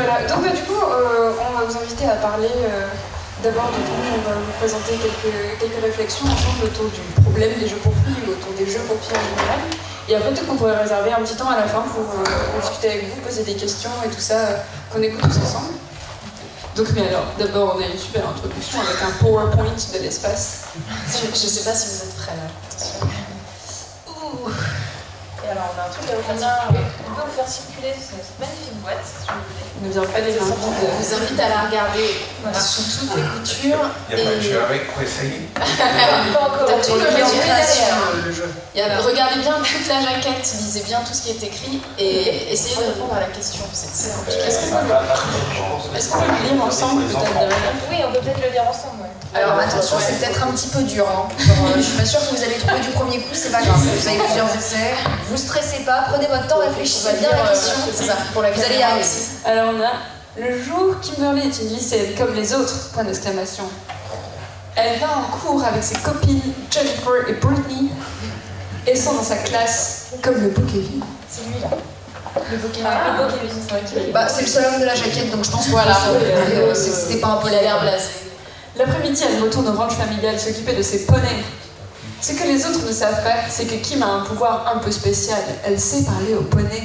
Voilà, donc du coup, on va vous inviter à parler d'abord de nous, on va vous présenter quelques réflexions ensemble autour du problème des jeux pour filles ou autour des jeux pour filles en général. Et après, peut-être qu'on pourrait réserver un petit temps à la fin pour discuter avec vous, poser des questions et tout ça, qu'on écoute tous ensemble. Donc, mais alors, d'abord, on a une super introduction avec un PowerPoint de l'espace. Je ne sais pas si vous êtes prêts là. Attention. Ouh. Et alors, on a un truc à vous faire circuler. On peut vous faire circuler cette magnifique boîte, si vous voulez. Ne vient pas des invités. Je vous invite à la regarder sous toutes les coutures. Il n'y a pas de jeu avec pour essayer. Pas encore. T'as tout le résumé derrière le jeu. Regardez bien toute la jaquette, lisez bien tout ce qui est écrit et essayez de répondre à la question. C'est compliqué. Est-ce qu'on peut le lire ensemble peut-être derrière? Oui, on peut peut-être le lire ensemble. Ouais. Alors attention, c'est peut-être un petit peu dur. Hein. Je suis pas sûre que vous allez trouver du premier coup, c'est pas grave. Vous avez plusieurs essais. Vous stressez pas, prenez votre temps, réfléchissez bien à la question. C'est ça, pour la vous allez y arriver. Alors on a le jour Kimberly est une lycéenne comme les autres, point d'exclamation. Elle va en cours avec ses copines Jennifer et Brittany. Elles sont dans sa classe comme le beau Kevin. C'est lui là. Le beau Kevin. Ah, le beau Kevin. Bah, c'est le seul homme de la jaquette, donc je pense que voilà. C'était pas un peu l'air blasé. L'après-midi, elle retourne au ranch familial s'occuper de ses poneys. Ce que les autres ne savent pas, c'est que Kim a un pouvoir un peu spécial. Elle sait parler aux poneys.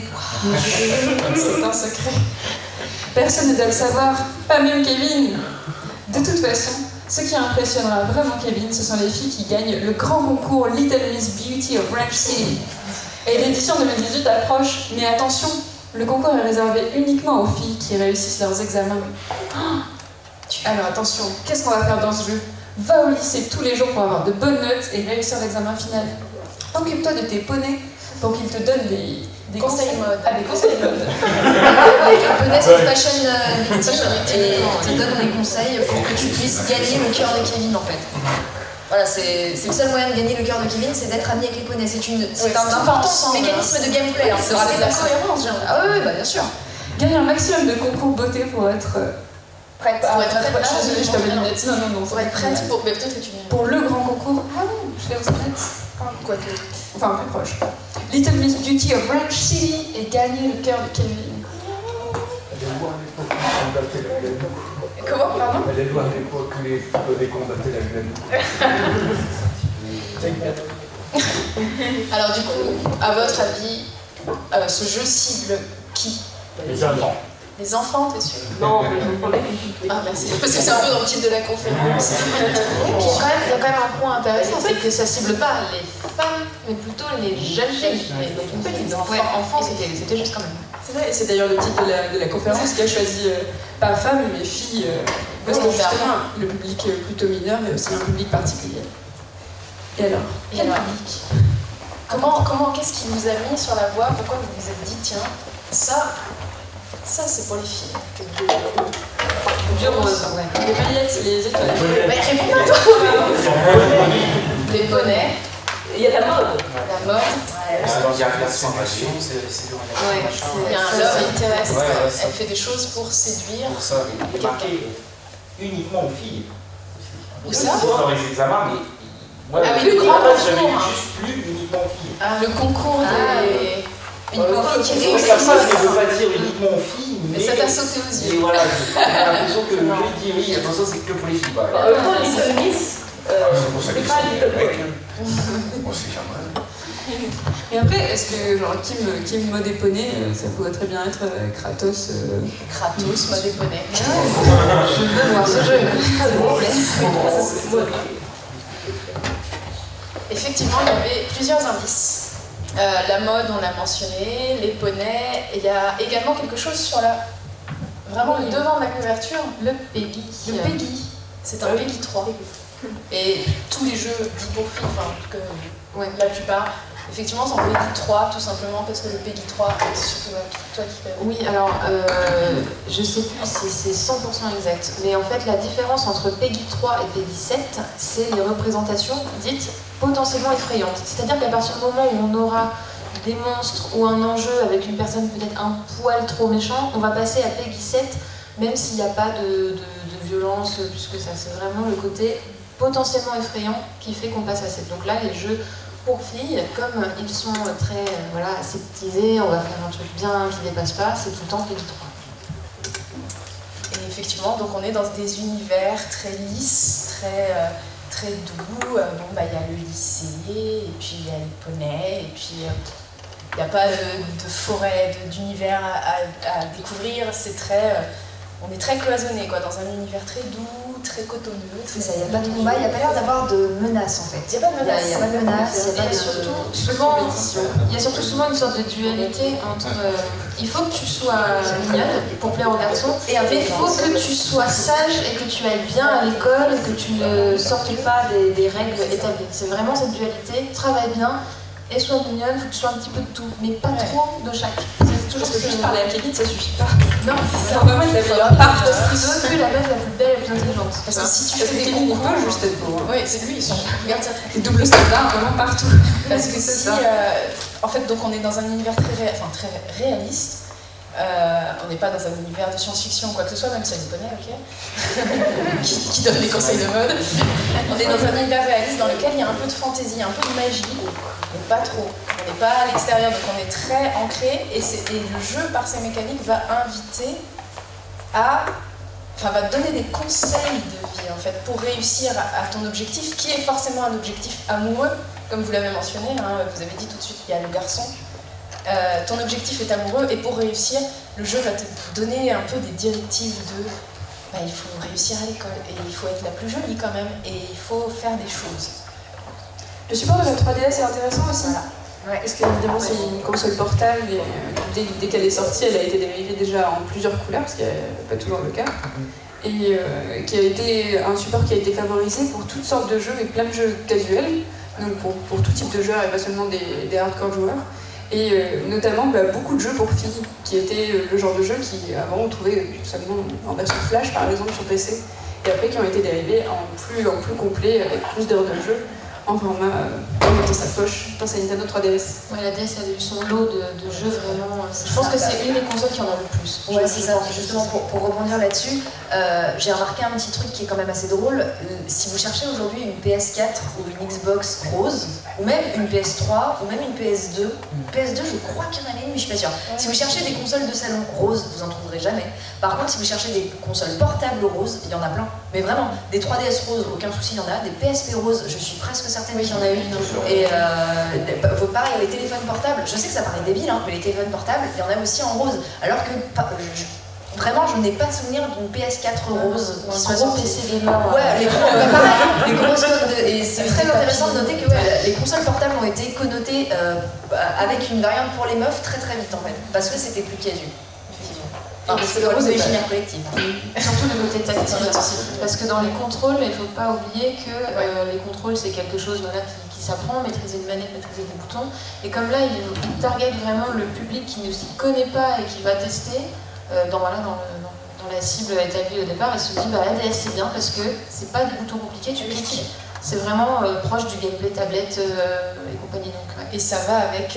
C'est un secret. Personne ne doit le savoir, pas même Kevin. De toute façon, ce qui impressionnera vraiment Kevin, ce sont les filles qui gagnent le grand concours Little Miss Beauty of Ranch City. Et l'édition 2018 approche, mais attention, le concours est réservé uniquement aux filles qui réussissent leurs examens. Alors attention, qu'est-ce qu'on va faire dans ce jeu? Va au lycée tous les jours pour avoir de bonnes notes et réussir l'examen final. Occupe-toi de tes poneys pour qu'ils te donnent des conseils mode. Ah, des conseils mode. Les poneys sont fashion victimes et te donnent des conseils pour que tu puisses gagner le cœur de Kevin en fait. Voilà, c'est le seul moyen de gagner le cœur de Kevin, c'est d'être ami avec les poneys. C'est un important mécanisme de gameplay. C'est de la cohérence, ah oui, bah bien sûr. Gagner un maximum de concours beauté pour être prête. Pour être prête. Je suis désolée, je t'avais les lunettes. Non. Pour être prête, mais peut-être que tu viens. Pour le grand concours. Ah non, je l'ai aux lunettes. Quoique. Enfin, plus proche. Little Miss Beauty of Ranch City et gagner le cœur de Kevin. Comment? Pardon? Elle est loin à l'époque que les poneys combattaient la Guyane. Alors du coup, à votre avis, ce jeu cible qui? Les enfants. Les enfants, t'es sûr? Non, mais je prends les filles. Ah merci, parce que c'est un peu dans le titre de la conférence. Il y a quand même un point intéressant, c'est que ça cible pas les femmes, mais plutôt les jeunes filles. Donc les enfants, c'était juste quand même. C'est vrai, c'est d'ailleurs le titre de la conférence qui a choisi pas femmes mais filles, parce que justement le public plutôt mineur mais aussi un public particulier. Et alors? Quel public? Qu'est-ce qui vous a mis sur la voie? Pourquoi vous vous êtes dit tiens, ça c'est pour les filles? Du rose, ouais. Les paillettes, les étoiles. Mais réponds pas toi. Les poneys. Il y a la mode. La mode. Alors, il y a la séduction, c'est il y a un love interest. Elle fait des choses pour séduire. pour ça, il est marqué uniquement aux filles. Où ça? Dans les examens, mais. Moi, Ah oui, le grand j'avais concours. juste lu uniquement aux filles. Le concours des. Uniquement aux filles qui réussissent. comme ça, je ne veux pas dire uniquement aux filles, Mais ça t'a sauté aux Et yeux. voilà, j'ai l'impression que le jeu dit oui, attention, c'est que pour les filles. En même temps, les féministes, C'est pour ça c'est qu'ils pas sont les mecs. On sait jamais. Et après, est-ce que genre Kim mode et poney, ça pourrait très bien être Kratos Kratos, mode et poney. Je veux voir ce jeu. Effectivement, il y avait plusieurs indices. La mode, on l'a mentionné, les poneys, et il y a également quelque chose sur la... Vraiment le devant de la couverture, le Peggy. Le Peggy, c'est un Peggy 3. Et tous les jeux dits pour filles, enfin en tout cas la plupart, effectivement c'est en Peggy 3, tout simplement parce que le Peggy 3, c'est surtout toi qui fais. Oui, alors je sais plus si c'est 100% exact, mais en fait la différence entre Peggy 3 et Peggy 7, c'est les représentations dites potentiellement effrayantes. C'est-à-dire qu'à partir du moment où on aura des monstres ou un enjeu avec une personne peut-être un poil trop méchant, on va passer à Peggy 7, même s'il n'y a pas de violence, puisque ça c'est vraiment le côté potentiellement effrayant qui fait qu'on passe à 7. Donc là, les jeux pour filles, comme ils sont très aseptisés, on va faire un truc bien qui dépasse pas, c'est tout le temps Peggy 3. effectivement, donc on est dans des univers très lisses, très doux. Il y a le lycée, et puis il y a les poneys, et puis il n'y a pas de forêt, d'univers à découvrir. On est très cloisonné, quoi, dans un univers très doux, très cotonneux. C'est ça, il n'y a pas de combat, il n'y a pas l'air d'avoir de menace en fait. Il n'y a pas de menace. Il n'y a pas de menace, il y a pas de... Il y a surtout souvent une sorte de dualité entre il faut que tu sois mignonne pour plaire aux garçons, Et mais il faut que tu sois sage et que tu ailles bien à l'école et que tu ne sortes pas des règles établies. C'est vraiment cette dualité, travaille bien et sois mignonne, il faut que tu sois un petit peu de tout, mais pas trop de chaque. C'est toujours Parce que juste parler à Kevin, ça suffit pas. Non, C'est vraiment une part de il veut que la meuf la plus belle et la plus intelligente. Parce que si tu Parce que fais des Kevin, il concours, peut juste être beau. oui, c'est lui, regarde ça. C'est double standard, vraiment partout. Parce que C'est si, ça. en fait, donc on est dans un univers très réaliste. On n'est pas dans un univers de science-fiction ou quoi que ce soit, même si elle connaît, ok, qui donne des conseils de mode. On est dans un univers réaliste dans lequel il y a un peu de fantaisie, un peu de magie, mais pas trop. On n'est pas à l'extérieur, donc on est très ancré, et le jeu, par ses mécaniques, va inviter va te donner des conseils de vie, en fait, pour réussir à ton objectif, qui est forcément un objectif amoureux, comme vous l'avez mentionné, hein, vous avez dit tout de suite, il y a le garçon. Ton objectif est amoureux, et pour réussir, le jeu va te donner un peu des directives de il faut réussir à l'école, et il faut être la plus jolie quand même, et il faut faire des choses. Le support de la 3DS est intéressant aussi. Voilà. Ouais. Parce qu'évidemment, c'est une console portable et dès qu'elle est sortie, elle a été dérivée déjà en plusieurs couleurs, ce qui n'est pas toujours le cas. Et qui a été un support qui a été favorisé pour toutes sortes de jeux et plein de jeux casuels, donc pour tout type de joueurs et pas seulement des hardcore joueurs. Et notamment beaucoup de jeux pour filles, qui étaient le genre de jeux qui avant on trouvait seulement en version flash par exemple sur PC, et après qui ont été dérivés en plus complet avec plus d'heures de jeu en format dans sa poche, dans sa Nintendo 3DS. Ouais, la DS a eu son lot de jeux vraiment. Je pense que c'est une des consoles qui en a le plus. Ouais, c'est ça. Justement, pour rebondir là-dessus, j'ai remarqué un petit truc qui est quand même assez drôle. Si vous cherchez aujourd'hui une PS4 ou une Xbox rose, ou même une PS3, ou même une PS2, PS2, je crois qu'il y en avait une, mais je suis pas sûre. Si vous cherchez des consoles de salon roses, vous en trouverez jamais. Par contre, si vous cherchez des consoles portables roses, il y en a plein. Mais vraiment, des 3DS roses, aucun souci, il y en a. Des PSP roses, je suis presque certaine qu'il y en a une. Et pareil, les téléphones portables, je sais que ça paraît débile, hein, mais les téléphones portables, il y en a aussi en rose. Alors que vraiment, je n'ai pas de souvenir d'une PS4 rose qui soit gros sortie. PC gamer. Ouais, les grosses codes et c'est très intéressant de noter que les consoles portables ont été connotées avec une variante pour les meufs très très vite en fait, parce que c'était plus casu. Enfin, c'est le rose imaginaire collectif. Surtout le côté tactile. Parce que dans les contrôles, il ne faut pas oublier que les contrôles, c'est quelque chose qui s'apprend, maîtriser une manette, maîtriser des boutons. Et comme là, il target vraiment le public qui ne s'y connaît pas et qui va tester dans la cible établie au départ, et se dit la DS c'est bien parce que c'est pas des boutons compliqués, tu cliques. C'est vraiment proche du gameplay tablette et compagnie. Donc, ouais. Et ça va avec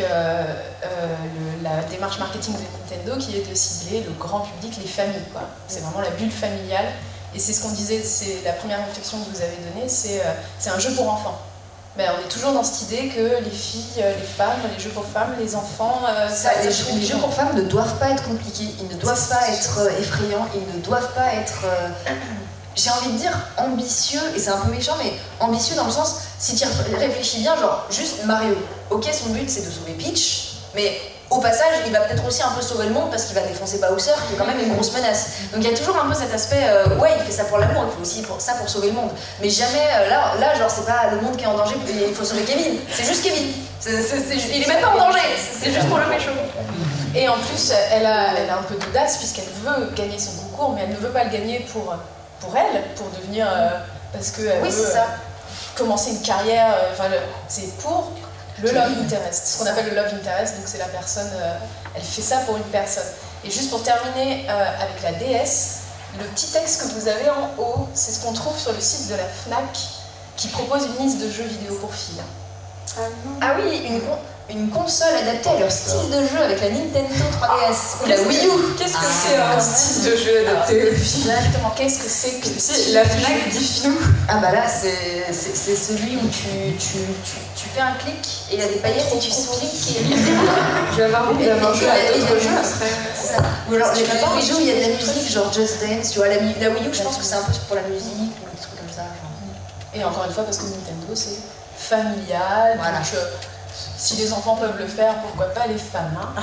la démarche marketing de Nintendo qui est de cibler le grand public, les familles, quoi. C'est vraiment la bulle familiale. Et c'est ce qu'on disait, c'est la première réflexion que vous avez donnée, c'est un jeu pour enfants. Ben, on est toujours dans cette idée que les filles, les femmes, les jeux pour femmes, les enfants... les jeux pour femmes ne doivent pas être compliqués, ils ne doivent pas être effrayants, ils ne doivent pas être... j'ai envie de dire ambitieux, et c'est un peu méchant, mais ambitieux dans le sens, si tu réfléchis bien, genre juste Mario, ok son but c'est de sauver Peach, mais au passage il va peut-être aussi un peu sauver le monde parce qu'il va défoncer Bowser qui est quand même une grosse menace. Donc il y a toujours un peu cet aspect, ouais il fait ça pour l'amour, il fait aussi ça pour sauver le monde, mais jamais là genre c'est pas le monde qui est en danger, il faut sauver Kevin, c'est juste Kevin, il est même pas en danger, c'est juste pour le pécho. Et en plus elle a un peu d'audace puisqu'elle veut gagner son concours, mais elle ne veut pas le gagner pour elle, pour devenir... parce qu'elle veut commencer une carrière, c'est pour le love interest, ce qu'on appelle le love interest, donc c'est la personne, elle fait ça pour une personne. Et juste pour terminer avec la DS, le petit texte que vous avez en haut, c'est ce qu'on trouve sur le site de la FNAC, qui propose une liste de jeux vidéo pour filles. Ah oui, une console adaptée à leur style de jeu avec la Nintendo 3DS ou la Wii U. Qu'est-ce que c'est un style de jeu adapté aux filles? Exactement, qu'est-ce que c'est que La Fnac dit nous. Ah bah là, c'est celui où tu fais un clic et il y a des paillettes et tu cliques et... Je vais avoir envie d'avoir joué à d'autres jeux après. C'est ça. Ou alors, les Wii U, il y a de la musique, genre Just Dance, tu vois. La Wii U, je pense que c'est un peu pour la musique ou des trucs comme ça. Genre. Et encore une fois, parce que Nintendo, c'est familial, Voilà. donc si les enfants peuvent le faire, pourquoi pas les femmes, hein.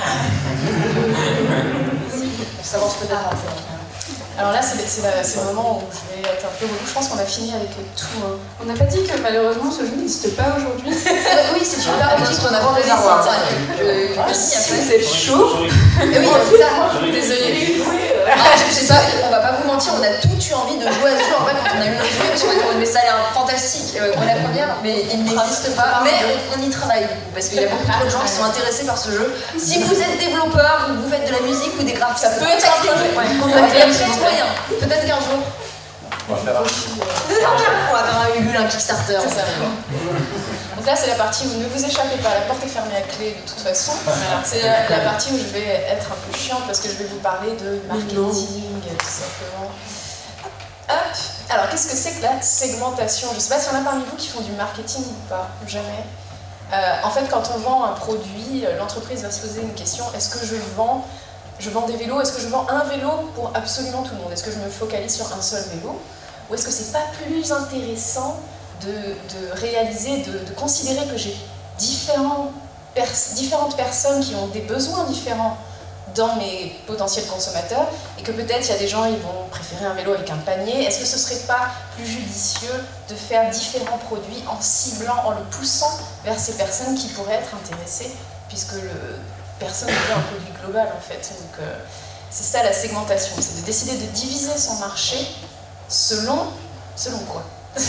On s'avance peut-être un peu. Alors là, c'est le moment où je vais être un peu relou. Je pense qu'on a fini avec tout. Hein. On n'a pas dit que malheureusement ce jeu n'existe pas aujourd'hui. Oui, c'est une parodie qu'on a grand réservoir. C'est chaud. Oui, c'est ça. Désolée. Je sais pas, on va pas vous mentir, on a tous eu envie de jouer à ce jeu en vrai quand on a eu le jeu, parce qu'on a dit mais ça a l'air fantastique, on la première, mais il n'existe pas, mais on y travaille du coup, parce qu'il y a beaucoup trop de gens qui sont intéressés par ce jeu. Si vous êtes développeur ou vous faites de la musique ou des graphismes, ça peut être un projet. Il y a peut-être moyen, peut-être qu'un jour. On va faire un On va faire un Ulule, un Kickstarter. C'est ça. Donc là, c'est la partie où ne vous échappez pas, la porte est fermée à clé de toute façon. C'est la partie où je vais être un peu chiante parce que je vais vous parler de marketing, tout simplement. Hop. Alors, qu'est-ce que c'est que la segmentation? Je ne sais pas s'il y en a parmi vous qui font du marketing ou pas, jamais. En fait, quand on vend un produit, l'entreprise va se poser une question, est-ce que je vends des vélos, est-ce que je vends un vélo pour absolument tout le monde? Est-ce que je me focalise sur un seul vélo? Ou est-ce que c'est pas plus intéressant de réaliser, de considérer que j'ai différentes personnes qui ont des besoins différents dans mes potentiels consommateurs et que peut-être il y a des gens ils vont préférer un vélo avec un panier. Est-ce que ce serait pas plus judicieux de faire différents produits en ciblant, en le poussant vers ces personnes qui pourraient être intéressées puisque personne ne veut un produit global en fait. Donc c'est ça la segmentation, c'est de décider de diviser son marché selon quoi?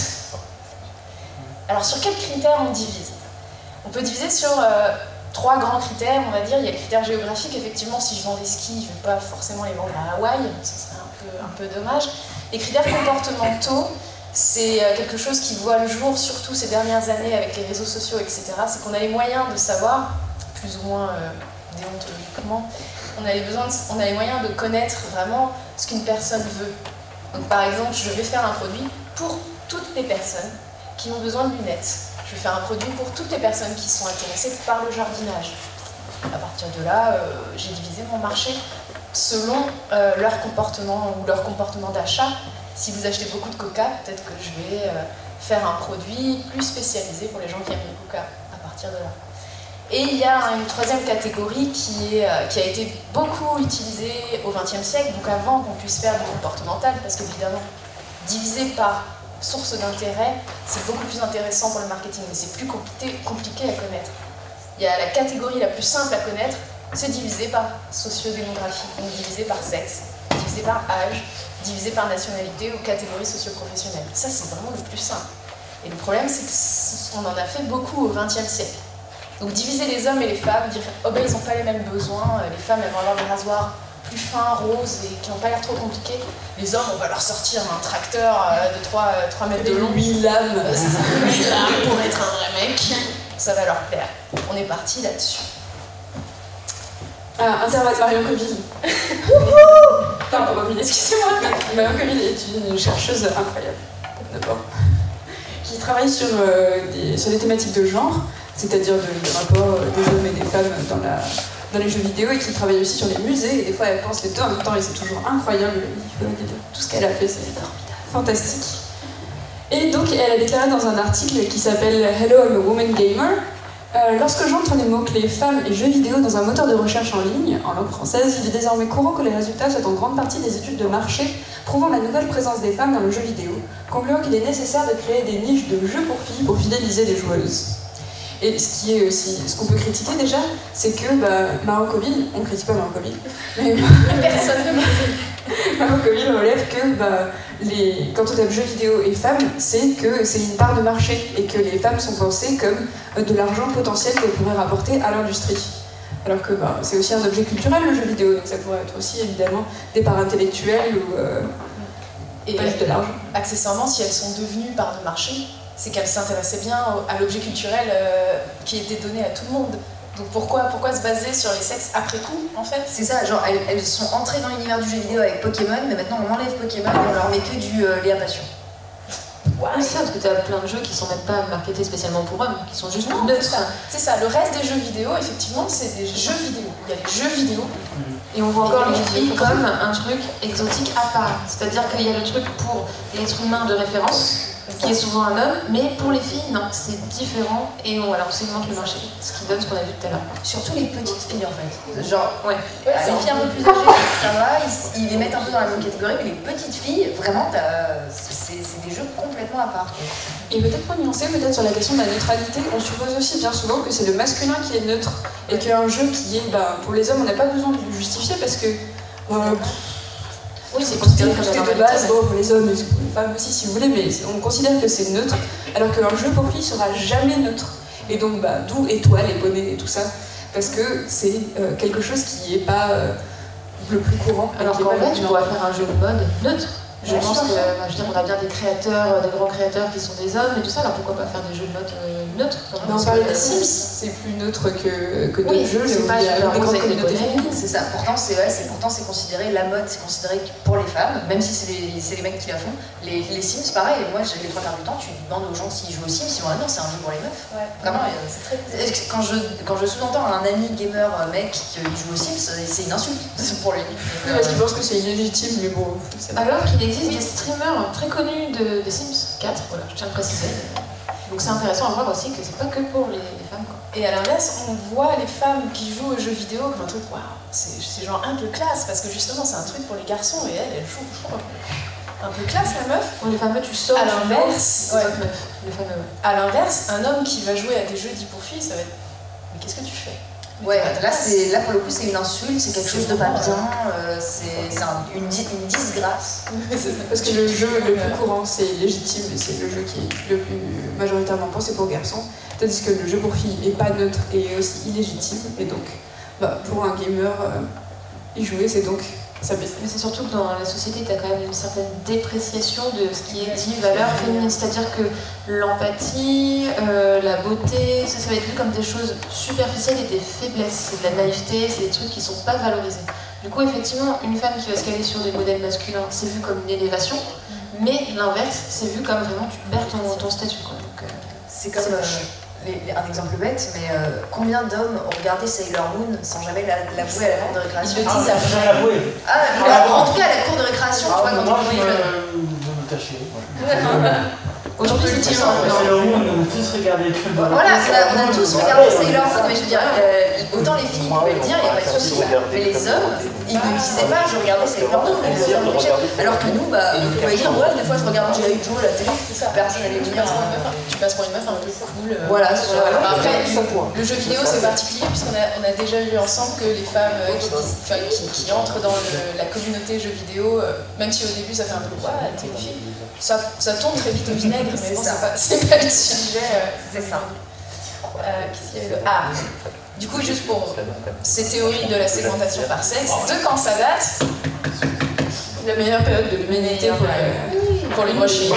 Alors sur quels critères on divise? On peut diviser sur 3 grands critères, on va dire. Il y a le critère géographique, effectivement, si je vends des skis, je ne vais pas forcément les vendre à Hawaï, ce serait un peu dommage. Les critères comportementaux, c'est quelque chose qui voit le jour, surtout ces dernières années avec les réseaux sociaux, etc. C'est qu'on a les moyens de savoir, plus ou moins déontologiquement, on a les moyens de connaître vraiment ce qu'une personne veut. Donc par exemple, je vais faire un produit pour toutes les personnes qui ont besoin de lunettes. Je vais faire un produit pour toutes les personnes qui sont intéressées par le jardinage. À partir de là, j'ai divisé mon marché selon leur comportement ou leur comportement d'achat. Si vous achetez beaucoup de coca, peut-être que je vais faire un produit plus spécialisé pour les gens qui aiment le coca à partir de là. Et il y a une troisième catégorie qui a été beaucoup utilisée au XXe siècle, donc avant qu'on puisse faire du comportemental, parce qu'évidemment, diviser par source d'intérêt, c'est beaucoup plus intéressant pour le marketing, mais c'est plus compliqué à connaître. Il y a la catégorie la plus simple à connaître, c'est divisé par sociodémographie, donc divisé par sexe, divisé par âge, divisé par nationalité ou catégorie socio-professionnelle. Ça, c'est vraiment le plus simple. Et le problème, c'est qu'on en a fait beaucoup au XXe siècle. Donc diviser les hommes et les femmes, dire oh ben ils n'ont pas les mêmes besoins, les femmes elles vont avoir des rasoirs plus fins, roses et qui n'ont pas l'air trop compliqués. Les hommes, on va leur sortir un tracteur de 3 mètres de long. 8 lames. C'est ça, 8 lames pour être un vrai mec. Ça va leur plaire. On est parti là-dessus. Ah, intervalle Marion Coville. Pardon, excusez-moi. Marion Coville est une chercheuse incroyable, d'abord, qui travaille sur des thématiques de genre, c'est-à-dire le rapport des hommes et des femmes dans les jeux vidéo, et qui travaille aussi sur les musées, et des fois elle pense les deux en même temps, et c'est toujours incroyable. Tout ce qu'elle a fait, c'est fantastique. Et donc elle a déclaré dans un article qui s'appelle « Hello, I'm a woman gamer ». Lorsque j'entre les mots-clés femmes et jeux vidéo dans un moteur de recherche en ligne, en langue française, il est désormais courant que les résultats soient en grande partie des études de marché prouvant la nouvelle présence des femmes dans le jeu vidéo, concluant qu'il est nécessaire de créer des niches de jeux pour filles pour fidéliser les joueuses. Et ce qu'on peut critiquer déjà, c'est que Marion Coville, on ne critique pas Marion Coville, mais Personne ne Marion Coville relève que quand on tape jeux vidéo et femmes, c'est que c'est une part de marché et que les femmes sont pensées comme de l'argent potentiel qu'elles pourraient rapporter à l'industrie. Alors que c'est aussi un objet culturel le jeu vidéo, donc ça pourrait être aussi évidemment des parts intellectuelles ou et pas juste de l'argent. accessoirement, si elles sont devenues part de marché, c'est qu'elle s'intéressait bien à l'objet culturel qui était donné à tout le monde. Donc pourquoi se baser sur les sexes après coup, en fait? C'est ça, genre elles sont entrées dans l'univers du jeu vidéo avec Pokémon, mais maintenant on enlève Pokémon et on leur met que du Léa Passion. Ouais, c'est ça, parce que tu as plein de jeux qui sont même pas marketés spécialement pour hommes, qui sont juste neutres. C'est ça, le reste des jeux vidéo, effectivement, c'est des jeux vidéo. Il y a les jeux vidéo. Et on voit encore les filles comme un truc exotique à part. C'est-à-dire qu'il y a le truc pour l'être humain de référence, qui est souvent un homme, mais pour les filles, non, c'est différent et voilà, on segmente le marché. Ce qui donne ce qu'on a vu tout à l'heure. Surtout les petites filles en fait. Genre, ouais, les filles un peu plus âgées, ça va, ils les mettent un peu dans la même catégorie, mais les petites filles, vraiment, c'est des jeux complètement à part. Et peut-être pour nuancer, peut-être sur la question de la neutralité, on suppose aussi bien souvent que c'est le masculin qui est neutre et qu'un jeu qui est, pour les hommes, on n'a pas besoin de le justifier parce que oui, c'est considéré comme de base, bon, pour les hommes et pour les femmes aussi si vous voulez, mais on considère que c'est neutre, alors qu'un jeu pour filles sera jamais neutre. Et donc, d'où étoiles et bonnets et tout ça, parce que c'est quelque chose qui n'est pas le plus courant. Alors qu'en fait, tu pourrais faire un jeu de mode neutre. Je pense que, je veux dire, on a bien des créateurs, des grands créateurs qui sont des hommes et tout ça, alors pourquoi pas faire des jeux de mode neutres? Non, on parle des Sims, c'est plus neutre que d'autres jeux, c'est pas il y a super des grandes rose avec communautés les féminines. C'est ça, pourtant c'est considéré, la mode c'est considéré pour les femmes, même si c'est les mecs qui la font. Les Sims, pareil, moi les trois quarts du temps, tu demandes aux gens s'ils jouent aux Sims, ils vont ah non, c'est un jeu pour les meufs. Ouais. Vraiment, c'est très... Quand je sous-entends un ami gamer mec qui joue aux Sims, c'est une insulte pour lui. Oui, parce qu'ils pensent que c'est illégitime, mais bon. Alors qu'il existe des streamers très connus des Sims 4, voilà, je tiens à le préciser. Donc c'est intéressant à voir aussi que c'est pas que pour les femmes. Quoi. Et à l'inverse, on voit les femmes qui jouent aux jeux vidéo comme un truc, waouh, c'est genre un peu classe, parce que justement c'est un truc pour les garçons et elle joue un peu classe la meuf. Bon, les fameux, tu sors à l'inverse, les fameux, à l'inverse, un homme qui va jouer à des jeux dits pour filles, ça va être, mais qu'est-ce que tu fais? Ouais, là pour le coup c'est une insulte, c'est quelque chose de pas bien, c'est une disgrâce. Parce que le jeu le plus courant c'est légitime et c'est le jeu qui est le plus majoritairement pensé pour garçons, tandis que le jeu pour filles est pas neutre et aussi illégitime, et donc pour un gamer y jouer c'est donc ça baisse. Mais c'est surtout que dans la société, tu as quand même une certaine dépréciation de ce qui est dit valeur féminine, c'est-à-dire que l'empathie, la beauté, ça va être vu comme des choses superficielles et des faiblesses, c'est de la naïveté, c'est des trucs qui sont pas valorisés. Du coup, effectivement, une femme qui va se caler sur des modèles masculins, c'est vu comme une élévation, mais l'inverse, c'est vu comme vraiment tu perds ton statut. Quoi. Donc, c'est comme un exemple bête, mais combien d'hommes ont regardé Sailor Moon sans jamais l'avouer à la cour de récréation? Ils le disent après. En tout cas à la cour de récréation, tu vois, quand on voyait me cacher. Aujourd'hui, effectivement. Sailor Moon, on a tous regardé. Voilà, on a tous regardé Sailor Moon, mais je veux dire, autant les filles pouvaient le dire, il n'y a pas de souci. Mais les hommes, ils ne disaient pas, je regardais Sailor Moon, mais les hommes l'obligeaient. Alors que nous, on pouvait dire, ouais, des fois je regarde G.I. Joe à la télé, c'est ça, personne n'allait dire. Tu passes pour une meuf un peu cool. Voilà, après, le jeu vidéo c'est particulier, puisqu'on a déjà vu ensemble que les femmes qui entrent dans la communauté jeux vidéo, même si au début ça fait un peu ouais, t'es une fille, ça tourne très vite au vinaigre, mais bon, c'est pas le sujet. C'est ça. Qu'est-ce qu'il y avait du coup, juste pour ces théories de la segmentation par sexe, de quand ça date? La meilleure période de l'humanité pour les mochis.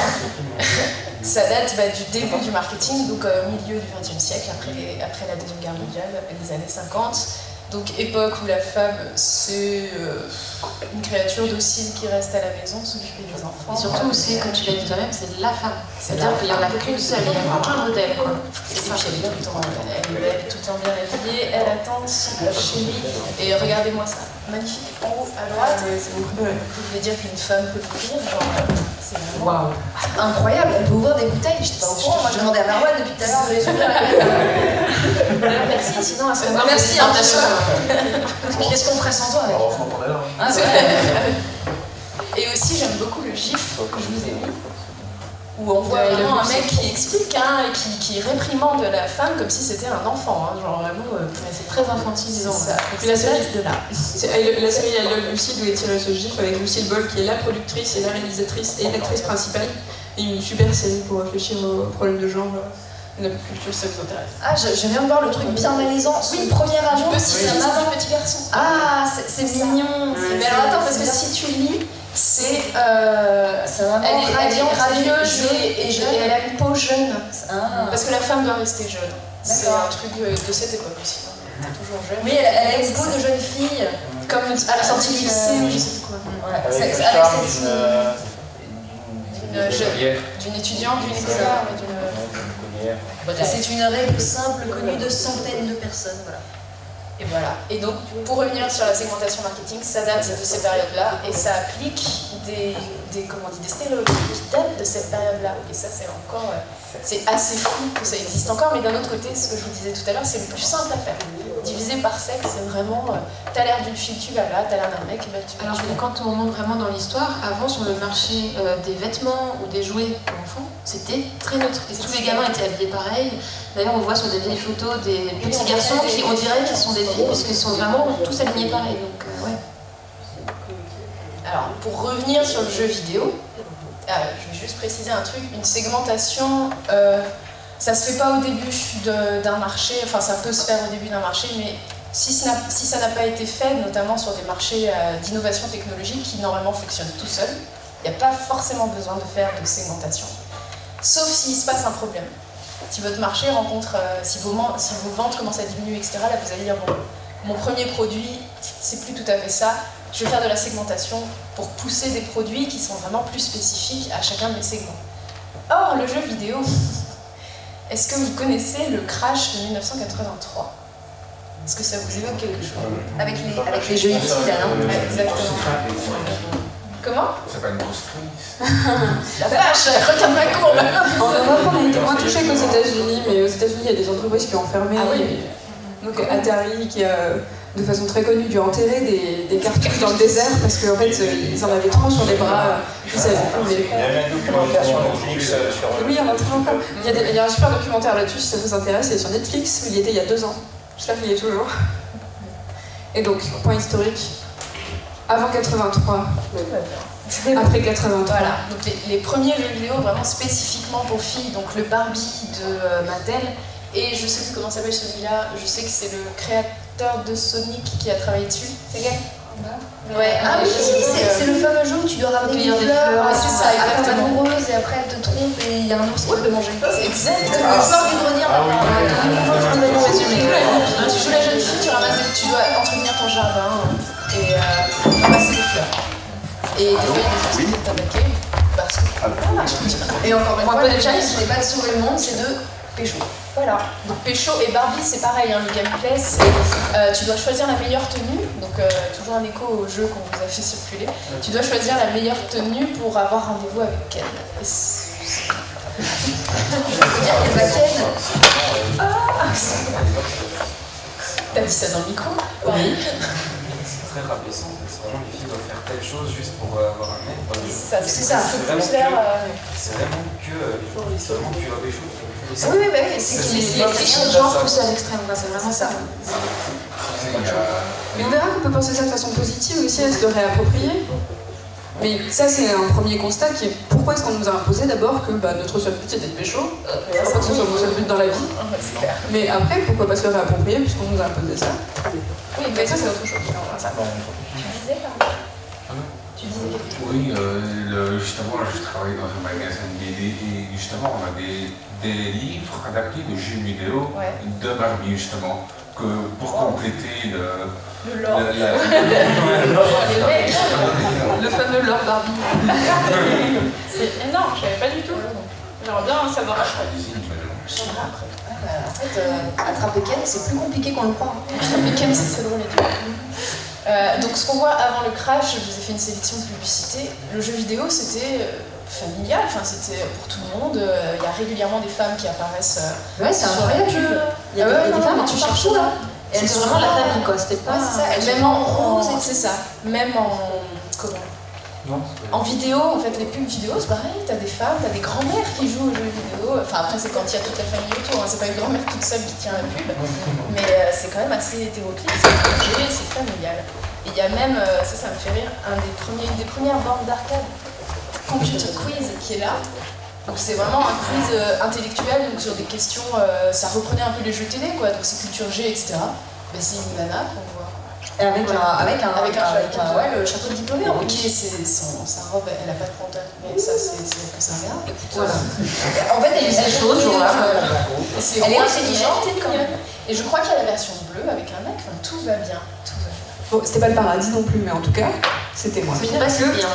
Ça date du début du marketing, donc au milieu du XXe siècle, après la Deuxième Guerre mondiale, les années 50. Donc époque où la femme, c'est une créature docile qui reste à la maison, s'occuper des enfants. Et surtout aussi, comme tu l'as dit toi-même, c'est la femme. C'est-à-dire qu'il n'y en a qu'une seule, il n'y a aucun modèle. Et puis elle est tout le temps bien habillée, elle attend son chéri. Et regardez-moi ça, magnifique, en haut à droite. Vous voulez dire qu'une femme peut courir, genre, c'est vraiment... Incroyable, on peut ouvrir des bouteilles, j'étais pas au courant, moi je demandais à Marwan depuis tout à l'heure de les ouvrir. Merci, sinon elle serait pas... Merci, bien sûr. Qu'est-ce qu'on ferait sans toi avec? Et aussi j'aime beaucoup le gif que je vous ai mis, où on voit vraiment un mec qui explique, qui réprimande la femme comme si c'était un enfant, genre vraiment... c'est très infantilisant. Et puis la série de là. La série I Love Lucy d'où est tiré ce gif avec Lucille Ball qui est la productrice et la réalisatrice et l'actrice principale. Et une super série pour réfléchir aux problèmes de genre. La culture, ça vous intéresse. Ah, je viens de voir le truc bien malaisant. Son premier amour, c'est un petit garçon. Ah, c'est mignon. Mais alors attends, parce que si tu lis, C'est vraiment elle est radieuse et jeune. elle a une peau jeune. Ah. Parce que la femme doit rester jeune. C'est D'accord. un truc de cette époque aussi. T'es toujours jeune. Oui, elle a une peau de jeune fille. Comme à la sortie du lycée ou je sais plus quoi. Ouais. Avec C'est- le avec charme cette- D'une étudiante, d'une écolière, mais d'une... C'est une règle simple connue de centaines de personnes. Voilà. Et voilà. Et donc, pour revenir sur la segmentation marketing, ça date de ces périodes-là et ça applique des stéréotypes qui datent de cette période-là. Et ça, c'est encore... c'est assez fou que ça existe encore, mais d'un autre côté, ce que je vous disais tout à l'heure, c'est le plus simple à faire. Diviser par sexe, c'est vraiment... t'as l'air d'une fille, tu vas là, t'as l'air d'un mec, bah, tu vas Alors que quand on monte vraiment dans l'histoire, avant sur le marché des vêtements ou des jouets pour enfants, c'était très neutre. Et tous les gamins étaient habillés pareil. D'ailleurs, on voit sur des vieilles photos des petits garçons qui, on dirait qu'ils sont des filles, parce qu'ils sont vraiment tous alignés pareil. Donc, ouais. Alors, pour revenir sur le jeu vidéo, je vais juste préciser un truc, une segmentation, ça se fait pas au début d'un marché, enfin ça peut se faire au début d'un marché, mais si ça n'a pas été fait, notamment sur des marchés d'innovation technologique qui normalement fonctionnent tout seuls, il n'y a pas forcément besoin de faire de segmentation. Sauf s'il se passe un problème. Si votre marché rencontre, si vos ventes commencent à diminuer, etc., là vous allez dire, bon, mon premier produit, c'est plus tout à fait ça, je vais faire de la segmentation pour pousser des produits qui sont vraiment plus spécifiques à chacun de mes segments. Or, le jeu vidéo, est-ce que vous connaissez le crash de 1983 ? Est-ce que ça vous évoque quelque chose ? Avec les jeux utiles, là, non ? Exactement. Comment ? C'est pas une grosse crise. La vache, regarde ma courbe. En Europe, on a été moins touchés qu'aux États-Unis, mais aux États-Unis, il y a des entreprises qui ont fermé. Ah oui. Donc Atari, qui a de façon très connue dû enterrer des cartouches dans le désert parce qu'en fait, ils en avaient trop sur les bras. Ils savaient plus les Il y avait un documentaire sur Netflix sur... Oui, il y en a toujours encore. Il y a un super documentaire là-dessus, si ça vous intéresse, il est sur Netflix, il y était il y a 2 ans. J'espère qu'il y est toujours. Et donc, point historique, avant 83, après 83. Voilà, donc les premiers jeux vidéo vraiment spécifiquement pour filles, donc le Barbie de Mattel, et je sais plus comment s'appelle celui-là, je sais que c'est le créateur de Sonic qui a travaillé dessus. C'est quel ? Ouais, Ah oui, c'est le fameux jeu où tu dois ramener des fleurs ouais, c'est ça, à ta exactement. amoureuse et après elle te trompe et il y a un ours qui va te manger. C'est exactement Le ça. sort du grenier. Tu joues la jeune fille, tu dois entretenir ton jardin et ramasser des fleurs. Et des fois, il y a des choses qui vont t'attaquer parce que... Et encore une Point fois, peu le de challenge, challenge. ce n'est pas de sauver le monde, c'est de pécho. Voilà. Donc Pécho et Barbie, c'est pareil, hein, le gameplay, c'est tu dois choisir la meilleure tenue, donc toujours un écho au jeu qu'on vous a fait circuler. Tu dois choisir la meilleure tenue pour avoir rendez-vous avec Ken. Et Et bah Ken, t'as dit ça dans le micro ? Oui. C'est très rabaissant, c'est vraiment les filles doivent faire telle chose juste pour avoir un mec. C'est ça. C'est vraiment Clair, c'est vraiment que des choses. oui, bah oui, c'est qu'il Les clichés de genre poussés à l'extrême, quoi, c'est vraiment ça. Mais on verra qu'on peut penser ça de façon positive aussi, à se le réapproprier. Mais ça, c'est un premier constat qui est pourquoi est-ce qu'on nous a imposé d'abord que notre seul but c'était de pécho. Je pense pas que ce soit mon seul but dans la vie. c'est clair. Mais après, pourquoi pas se le réapproprier puisqu'on nous a imposé ça. Oui, mais ça, c'est autre chose. Tu disais, pardon ? Oui, justement, je travaille dans un magasin de BD et justement, on a des livres adaptés de jeux vidéo de Barbie, justement, pour compléter Le lore. Le fameux Lord Barbie. C'est énorme, je savais pas du tout. J'aimerais bien savoir. En fait, attraper Ken, c'est plus compliqué qu'on le croit. Mais Ken, c'est très drôle et tout. Donc ce qu'on voit avant le crash, je vous ai fait une sélection de publicité. Le jeu vidéo, c'était familial, enfin c'était pour tout le monde. Il y a régulièrement des femmes qui apparaissent Ouais, c'est sur la incroyable. pub. Il y a des femmes tu tu cherches cherches là. C'est vraiment la famille, quoi, c'était pas... Ouais, c'est ça. Elles Même sont en rose rose, et c'est ça. Même en comment Non, En vidéo, en fait, les pubs vidéo, c'est pareil. T'as des femmes, t'as des grands-mères qui jouent aux jeux vidéo. Enfin après, c'est quand il y a toute la famille autour. Hein. C'est pas une grand-mère toute seule qui tient la pub, mais c'est quand même assez hétéroclite. C'est léger, c'est familial. Et il y a même, ça me fait rire, une des premières bornes d'arcade, Computer Quiz, qui est là. Donc c'est vraiment un quiz intellectuel, donc sur des questions, ça reprenait un peu les jeux télé, quoi, donc c'est culture G, etc. Mais c'est une nana qu'on voit. Et avec un ouais, le chapeau de diplômé. Ok, sa robe, elle a pas de pantalon, mais ça, c'est que ça verra. Voilà. En fait, elle des choses, genre là. Elle est intelligente et mignonne. Et je crois qu'il y a la version bleue avec un mec, enfin, tout va bien. Bon, c'était pas le paradis non plus, mais en tout cas, c'était moi. C'est pas si bien.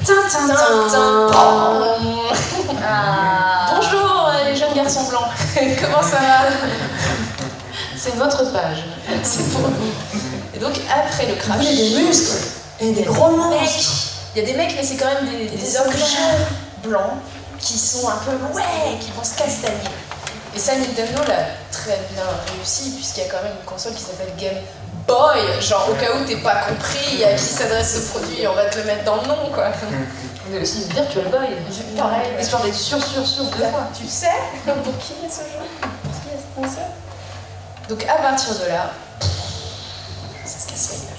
Bonjour les jeunes garçons blancs, comment ça va? C'est votre page. C'est pour vous. Et donc après le crash... Il y a des muscles et des gros monstres. Il y a des mecs, mais c'est quand même des hommes jeunes, blancs, qui sont un peu... Ouais, qui vont se castagner. Et ça, Nintendo l'a très bien réussi, puisqu'il y a quand même une console qui s'appelle Game Boy. Genre, au cas où t'es pas compris à qui s'adresse ce produit, on va te le mettre dans le nom, quoi. On a aussi Virtual Boy. Pareil. Histoire d'être sûr 2 fois. Tu sais pour qui est ce jeu? Pour qui est cette console? Donc à partir de là, ça se casse la gueule.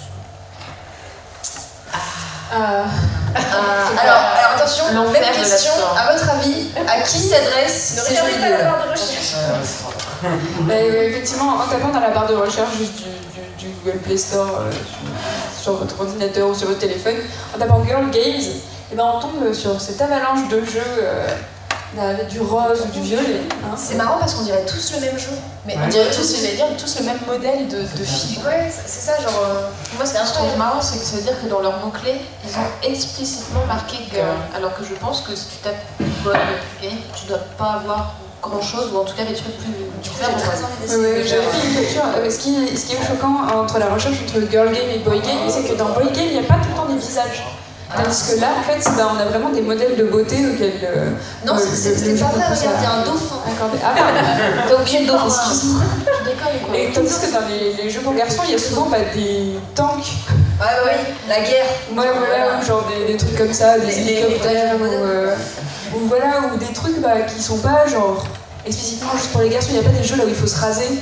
Alors attention, même question, à votre avis, à qui s'adresse ces jeux vidéo? Effectivement, en tapant dans la barre de recherche du Google Play Store sur votre ordinateur ou sur votre téléphone, en tapant Girl Games, et ben on tombe sur cette avalanche de jeux avec du rose ou du violet. Hein. C'est marrant parce qu'on dirait tous le même jeu. Mais on dirait tous, j'allais dire, tous le même modèle de film. Ouais, c'est ça, genre. Moi, ce que je trouve marrant, c'est que ça veut dire que dans leurs mots-clés, ils ont explicitement marqué girl. Alors que je pense que si tu tapes boy game, tu dois pas avoir grand-chose, ou en tout cas des trucs plus différents. J'avais fait une capture. Ce qui est choquant entre la recherche entre girl game et boy game, c'est que dans boy game, il n'y a pas tout le temps des visages. Tandis que là, en fait, on a vraiment des modèles de beauté auxquels. Non, c'est pas vrai, regarde, il y a un dauphin. Ah pardon, t'as oublié le dauphin. Excuse-moi. Tu déconnes quoi. Et tandis que dans les jeux pour garçons, il y a souvent des tanks. Ouais, la guerre. Ouais, voilà, ou genre des trucs comme ça, des hélicoptères, ou voilà, ou des trucs qui sont pas genre explicitement juste pour les garçons. Il n'y a pas des jeux là où il faut se raser.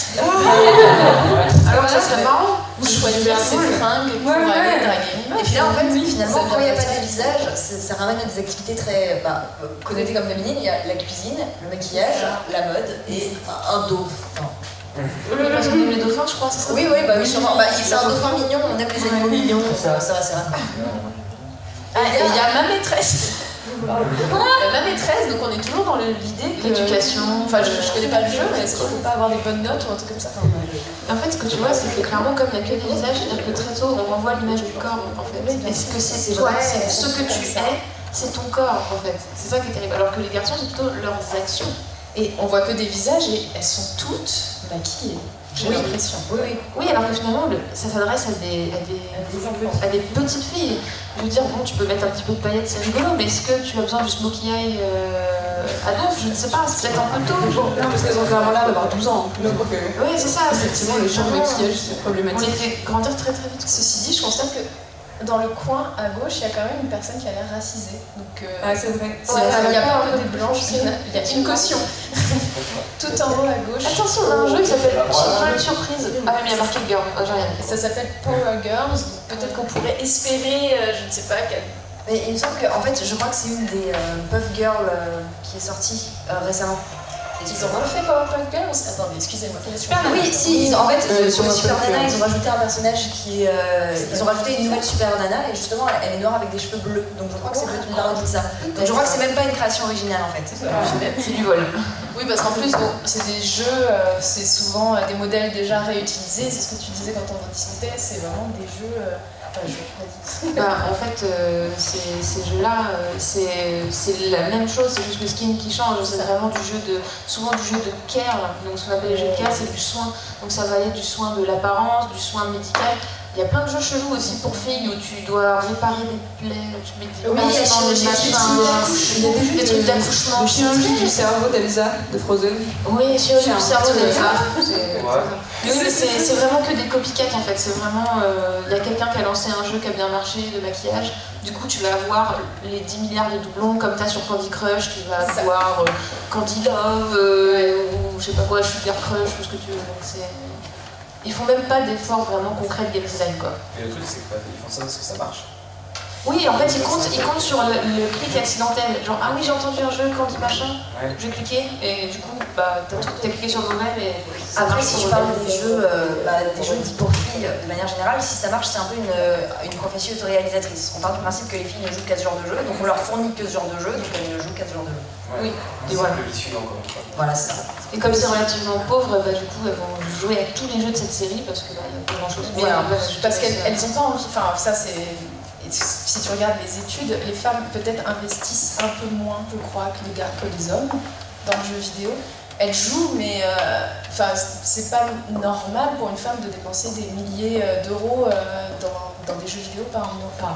Alors ça serait marrant. Ou choisir ses fringues pour aller draguer. Et puis là, en fait, finalement, quand il n'y a pas de visage, ça ramène à des activités très connotées comme féminines. Il y a la cuisine, le maquillage, la mode et un dauphin. Parce qu'on aime les dauphins, je crois, c'est ça? Oui, sûrement. C'est un dauphin mignon, on aime les animaux mignons, ça va, c'est vrai. Et il y a ma maîtresse. Ma maîtresse, donc on est toujours dans l'idée que... L'éducation... Enfin, je connais pas le jeu, mais est-ce qu'il faut pas avoir des bonnes notes ou un truc comme ça? En fait, ce que tu vois, c'est que clairement, comme il n'y a que des visages, c'est-à-dire que très tôt, on renvoie l'image du corps, en fait. Est-ce que c'est toi, c'est ce que tu es, c'est ton corps, en fait. C'est ça qui est terrible. Alors que les garçons, c'est plutôt leurs actions. Et on voit que des visages et elles sont toutes maquillées. J'ai l'impression. Oui, alors que finalement, ça s'adresse à des petites filles. Je veux dire, bon, tu peux mettre un petit peu de paillettes, c'est rigolo, mais est-ce que tu as besoin du smokey eye à Donf? Je ne sais pas, c'est peut-être un peu tôt. Non, parce qu'elles ont clairement l'air d'avoir 12 ans. Oui, c'est ça. Effectivement, le champ de maquillage, c'est problématique. On les fait grandir très très vite. Ceci dit, je constate que dans le coin à gauche, il y a quand même une personne qui a l'air racisée. Donc, c'est vrai. Il n'y a pas que des blanches, il y a une caution. Tout en haut à gauche. Attention, on a un jeu qui s'appelle Children Surprise. Ah, mais il y a marqué Girl. J'ai rien. Ça s'appelle Power Girls. Peut-être qu'on pourrait espérer, je ne sais pas, quelle. Mais il me semble que, en fait, je crois que c'est une des Puff Girls qui est sortie récemment. Ils ont refait Powerpuff Girls? Attendez, excusez-moi. Oui, si, en fait, sur les Super Nana, ils ont rajouté un personnage qui. Ils ont rajouté une nouvelle Super Nana et justement, elle est noire avec des cheveux bleus. Donc je crois que c'est peut-être une parodie de ça. Donc je crois que c'est même pas une création originale en fait. C'est du vol. Oui, parce qu'en plus, c'est des jeux, c'est souvent des modèles déjà réutilisés. C'est ce que tu disais quand on discutait, c'est vraiment des jeux. En fait, ces jeux-là, c'est la même chose, c'est juste le skin qui change. C'est vraiment souvent du jeu de care. Donc ce qu'on appelle les jeux de care, c'est du soin. Donc ça va aller du soin de l'apparence, du soin médical. Il y a plein de jeux chelous aussi pour filles où tu dois réparer des plaies, tu mets des pansements, des machins, des trucs d'accouchement. Le chirurgie du cerveau d'Elsa de Frozen. Oui, chirurgie du cerveau d'Elsa. Oui, mais c'est vraiment que des copycats en fait. C'est vraiment. Il y a quelqu'un qui a lancé un jeu qui a bien marché de maquillage. Du coup, tu vas avoir les 10 milliards de doublons comme tu as sur Candy Crush. Tu vas avoir Candy Love, ou je sais pas quoi, Sugar Crush, ou ce que tu veux. Donc ils font même pas d'efforts vraiment concrets de game design quoi. Et le truc c'est que ils font ça parce que ça marche. Oui, en fait, il compte sur le clic accidentel. Genre, ah oui, j'ai entendu un jeu, quand dit machin, je vais cliquer, et du coup, bah, t'as cliqué sur le mauvais, mais. Après, si je parle des jeux dits pour filles, de manière générale, si ça marche, c'est un peu une prophétie autoréalisatrice. On part du principe que les filles ne jouent qu'à ce genre de jeu, donc on leur fournit que ce genre de jeu, donc elles ne jouent qu'à ce genre de jeu. Ouais. Oui, Et voilà. le vicieux encore une fois. Voilà, c'est ça. Et comme c'est relativement pauvre, bah, du coup, elles vont jouer à tous les jeux de cette série parce qu'il n'y a pas grand chose. Voilà, parce qu'elles n'ont pas envie. Enfin, ça, c'est. Si tu regardes les études, les femmes peut-être investissent un peu moins, je crois, que les hommes dans le jeu vidéo. Elles jouent, mais c'est pas normal pour une femme de dépenser des milliers d'euros dans des jeux vidéo par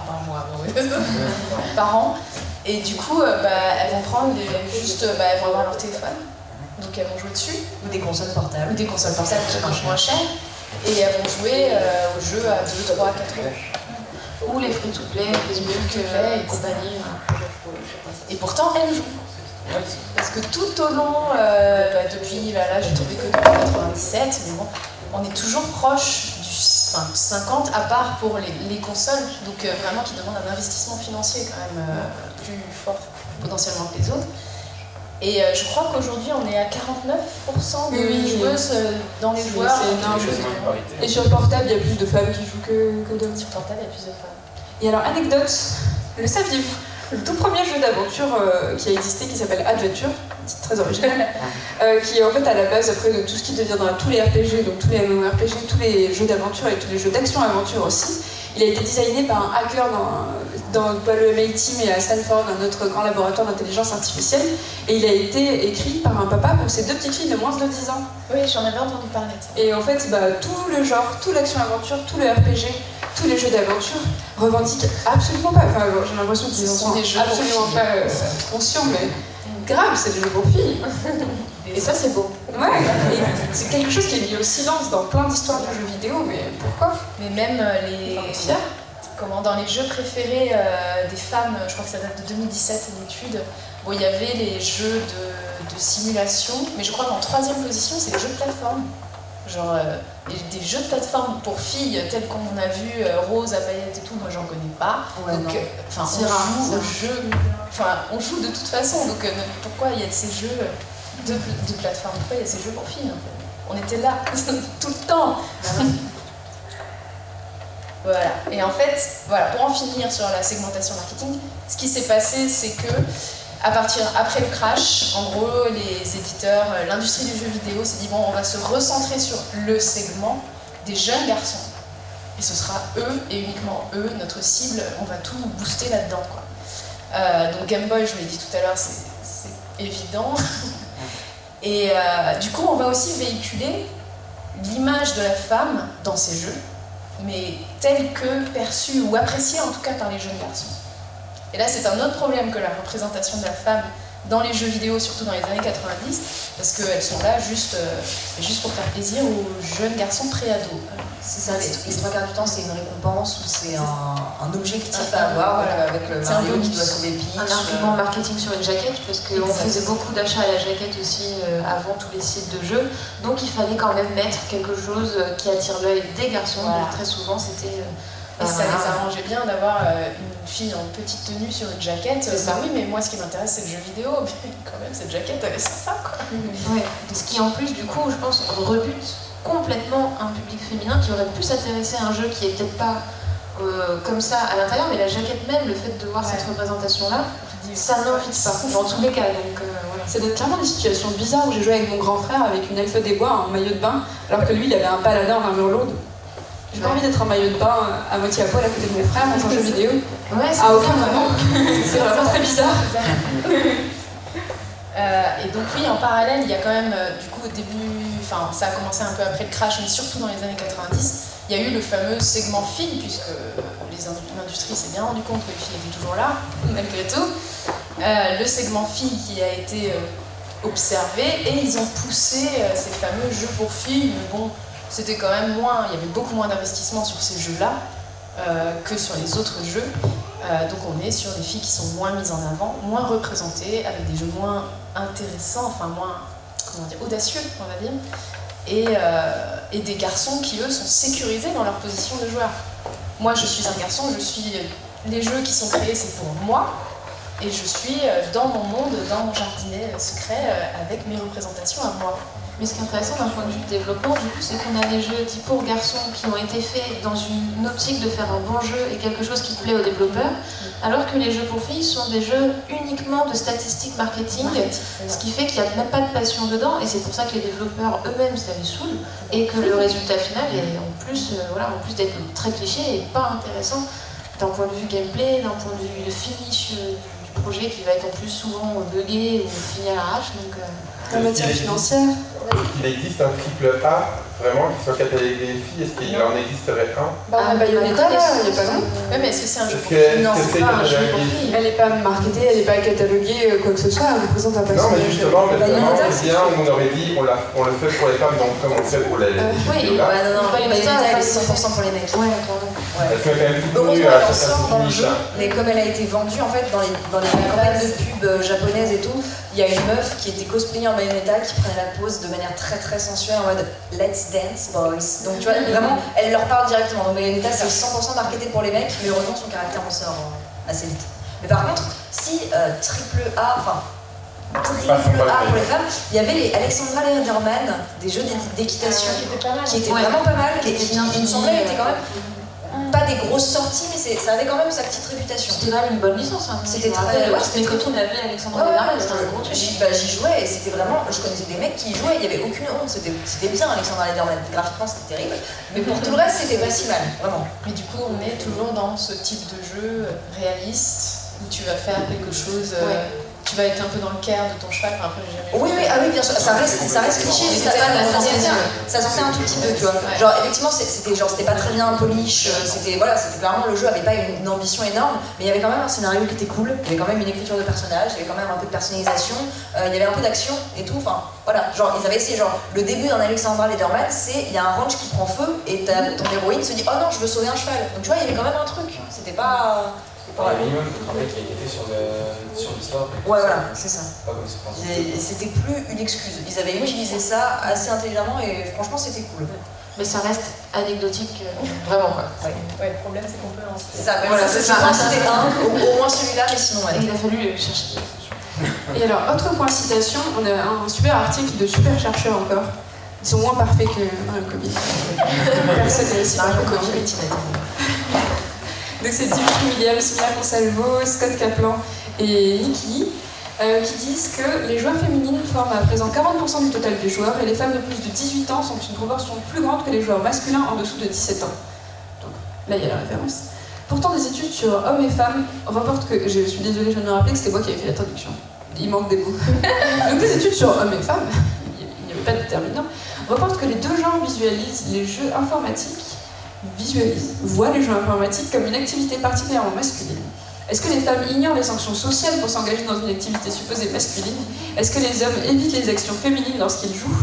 an. Et du coup, elles vont prendre elles vont avoir leur téléphone, donc elles vont jouer dessus. Ou des consoles portables. Ou des consoles portables qui coûtent moins cher. Et elles vont jouer aux jeux à 2, 3, 4 euros. Ou les free-to-play, Facebook et compagnie. Et pourtant, elles jouent. Parce que tout au long, depuis, là j'ai trouvé que depuis 97, mais bon, on est toujours proche du 50, à part pour les consoles, donc vraiment qui demandent un investissement financier quand même plus fort potentiellement que les autres. Et je crois qu'aujourd'hui on est à 49% de joueuses dans les joueurs. C'est énorme. Et sur portable, il y a plus de femmes qui jouent que d'hommes. Sur portable, il y a plus de femmes. Et alors, anecdote, le saviez-vous? Le tout premier jeu d'aventure qui a existé, qui s'appelle Adventure, titre très original, qui est en fait à la base après de tout ce qui deviendra tous les RPG, donc tous les MMORPG, tous les jeux d'aventure et tous les jeux d'action-aventure aussi. Il a été designé par un hacker dans le MIT mais à Stanford, un autre grand laboratoire d'intelligence artificielle, et il a été écrit par un papa pour ses deux petites filles de moins de 10 ans. Oui, j'en avais entendu parler de ça. Et en fait, tout le genre, tout l'action-aventure, tout le RPG, tous les jeux d'aventure revendiquent absolument pas. Enfin, j'ai l'impression qu'ils en sont absolument pas conscients, mais grave, c'est des jeux pour filles. Et ça, c'est beau. Ouais, et c'est quelque chose qui est lié au silence dans plein d'histoires de jeux vidéo, mais pourquoi? Mais même dans les jeux préférés des femmes, je crois que ça date de 2017, une étude, bon, il y avait les jeux de simulation, mais je crois qu'en 3e position, c'est les jeux de plateforme. Genre des jeux de plateforme pour filles tels qu'on a vu, Rose à paillettes et tout, moi j'en connais pas. Ouais, donc on joue de toute façon, donc pourquoi il y a ces jeux de plateforme, pourquoi il y a ces jeux pour filles? On était là tout le temps. Voilà. Et en fait, voilà, pour en finir sur la segmentation marketing, ce qui s'est passé, c'est que après le crash, en gros, les éditeurs, l'industrie du jeu vidéo s'est dit bon, on va se recentrer sur le segment des jeunes garçons. Et ce sera eux, et uniquement eux, notre cible, on va tout booster là-dedans, quoi. Donc Game Boy, je vous l'ai dit tout à l'heure, c'est évident. Et du coup, on va aussi véhiculer l'image de la femme dans ces jeux, mais telle que perçue ou appréciée en tout cas par les jeunes garçons. Et là, c'est un autre problème que la représentation de la femme dans les jeux vidéo, surtout dans les années 90, parce qu'elles sont là juste pour faire plaisir aux jeunes garçons pré-ados. C'est ça, les 3/4 du temps, c'est une récompense ou c'est un objectif à avoir, voilà, avec le Mario qui doit sauver Peach. Un argument marketing sur une jaquette, parce qu'on faisait beaucoup d'achats à la jaquette aussi avant tous les sites de jeux, donc il fallait quand même mettre quelque chose qui attire l'œil des garçons. Voilà. Très souvent, c'était... Et ça les arrangeait bien d'avoir une fille en petite tenue sur une jaquette. C'est ça. Oui, mais moi, ce qui m'intéresse, c'est le jeu vidéo. Mais quand même, cette jaquette, elle est sympa, quoi. Ouais. Ce qui, en plus, du coup, je pense, rebute complètement un public féminin qui aurait pu s'intéresser à un jeu qui est peut-être pas comme ça à l'intérieur, mais la jaquette même, le fait de voir cette représentation-là, ça n'invite pas, dans tous les cas. Donc, voilà. Ça donne clairement des situations bizarres où j'ai joué avec mon grand frère avec une elfe des bois en maillot de bain, alors que lui, il avait un paladin en armure lourde. J'ai pas envie d'être en maillot de bain à moitié à poil à côté de mon frère dans un jeu vidéo. Ouais, à aucun moment. C'est vraiment très bizarre. Et donc oui, en parallèle, il y a quand même, du coup, au début, enfin, ça a commencé un peu après le crash, mais surtout dans les années 90, il y a eu le fameux segment filles, puisque l'industrie s'est bien rendu compte que les filles étaient toujours là, malgré tout. Le segment filles qui a été observé, et ils ont poussé ces fameux jeux pour filles, mais bon, c'était quand même moins, il y avait beaucoup moins d'investissement sur ces jeux-là que sur les autres jeux. Donc on est sur des filles qui sont moins mises en avant, moins représentées, avec des jeux moins intéressants, enfin moins, comment dire, audacieux, on va dire, et des garçons qui, eux, sont sécurisés dans leur position de joueur. Moi, je suis un garçon, je suis les jeux qui sont créés, c'est pour moi, et je suis dans mon monde, dans mon jardinet secret, avec mes représentations à moi. Mais ce qui est intéressant d'un point de vue de développement, du coup, c'est qu'on a des jeux dits pour garçons qui ont été faits dans une optique de faire un bon jeu et quelque chose qui plaît aux développeurs, alors que les jeux pour filles sont des jeux uniquement de statistiques marketing, ce qui fait qu'il n'y a même pas de passion dedans, et c'est pour ça que les développeurs eux-mêmes ça les saoule, et que le résultat final est en plus d'être très cliché et pas intéressant d'un point de vue gameplay, d'un point de vue finish du projet qui va être en plus souvent buggé ou fini à l'arrache. En matière financière. Il existe un triple A vraiment qui soit catalogué des filles. Est-ce qu'il en existerait un? Bah, on a Bayonetta là, il n'y a pas long. Ouais, mais est-ce que c'est un jeu pour filles? Non, c'est pas un jeu pour filles. Elle n'est pas marketée, elle n'est pas cataloguée, quoi que ce soit, elle représente un personnage. Non, mais justement, c'est bien où on aurait dit on le fait pour les femmes, donc comme on le fait pour les oui, bah non, Bayonetta elle est 100% pour les mecs. Ouais, parce qu'elle est quand même toute heureusement, nue elle en sort dans le jeu, mais comme elle a été vendue, en fait, dans les campagnes de pub japonaises et tout, il y a une meuf qui était cosplayée en Bayonetta qui prenait la pose de manière très très sensuelle en mode Let's dance boys. Donc tu vois, vraiment, elle leur parle directement. Donc Bayonetta c'est 100% marketé pour les mecs, mais heureusement son caractère en sort assez vite. Mais par contre, si triple A pour les femmes, il y avait les Alexandra Lederman, des jeux d'équitation qui étaient vraiment pas mal, et qui il me semblait étaient quand même pas des grosses sorties, mais ça avait quand même sa petite réputation. C'était quand même une bonne licence. Hein. C'était très. Ouais, c'était quand on avait Alexandra Lederman, c'était un gros truc. J'y jouais et c'était vraiment. Je connaissais des mecs qui y jouaient, il n'y avait aucune honte. C'était bien Alexandra Lederman. Graphiquement, c'était terrible. Mais pour tout le reste, c'était pas si mal, vraiment. Mais du coup, on est toujours dans ce type de jeu réaliste où tu vas faire quelque chose. Tu vas être un peu dans le caire de ton cheval. Enfin, après, oui, bien sûr. Ça reste cliché. Ça sortait un tout petit peu, tu vois. Ouais. Genre, effectivement, c'était pas très bien polish. C'était clairement, le jeu avait pas une ambition énorme, mais il y avait quand même un scénario qui était cool. Il y avait quand même une écriture de personnage, il y avait quand même un peu de personnalisation, il y avait un peu d'action et tout. Enfin, voilà. Genre, ils avaient essayé. Genre, le début d'un Alexandra Lederman, c'est il y a un ranch qui prend feu et ton héroïne se dit oh non, je veux sauver un cheval. Donc tu vois, il y avait quand même un truc. C'était pas. Par le minimum, le travail qui a été fait sur l'histoire. Ouais, voilà, c'est ça. Pas comme ça. C'était plus une excuse. Ils avaient utilisé ça assez intelligemment et franchement, c'était cool. Mais ça reste anecdotique, vraiment quoi. Ouais, le problème c'est qu'on peut en C'est ça, voilà, c'est ça. C'était au moins celui-là, mais sinon, ouais. Et il a fallu chercher. Et alors, autre point citation, on a un super article de super chercheurs encore. Ils sont moins parfaits que le Covid. Personne n'est aussi parfait. Le Covid, donc c'est Dimitri Williams, Mia Consalvo, Scott Kaplan et Nikki qui disent que les joueurs féminines forment à présent 40% du total des joueurs et les femmes de plus de 18 ans sont une proportion plus grande que les joueurs masculins en dessous de 17 ans. Donc là il y a la référence. Pourtant des études sur hommes et femmes reportent que... Je suis désolée, je viens de me rappeler que c'était moi qui avais fait la traduction. Il manque des mots. Donc des études sur hommes et femmes, il n'y avait pas de déterminant, reportent que les deux genres visualisent les jeux informatiques voient les jeux informatiques comme une activité particulièrement masculine. Est-ce que les femmes ignorent les sanctions sociales pour s'engager dans une activité supposée masculine? Est-ce que les hommes évitent les actions féminines lorsqu'ils jouent?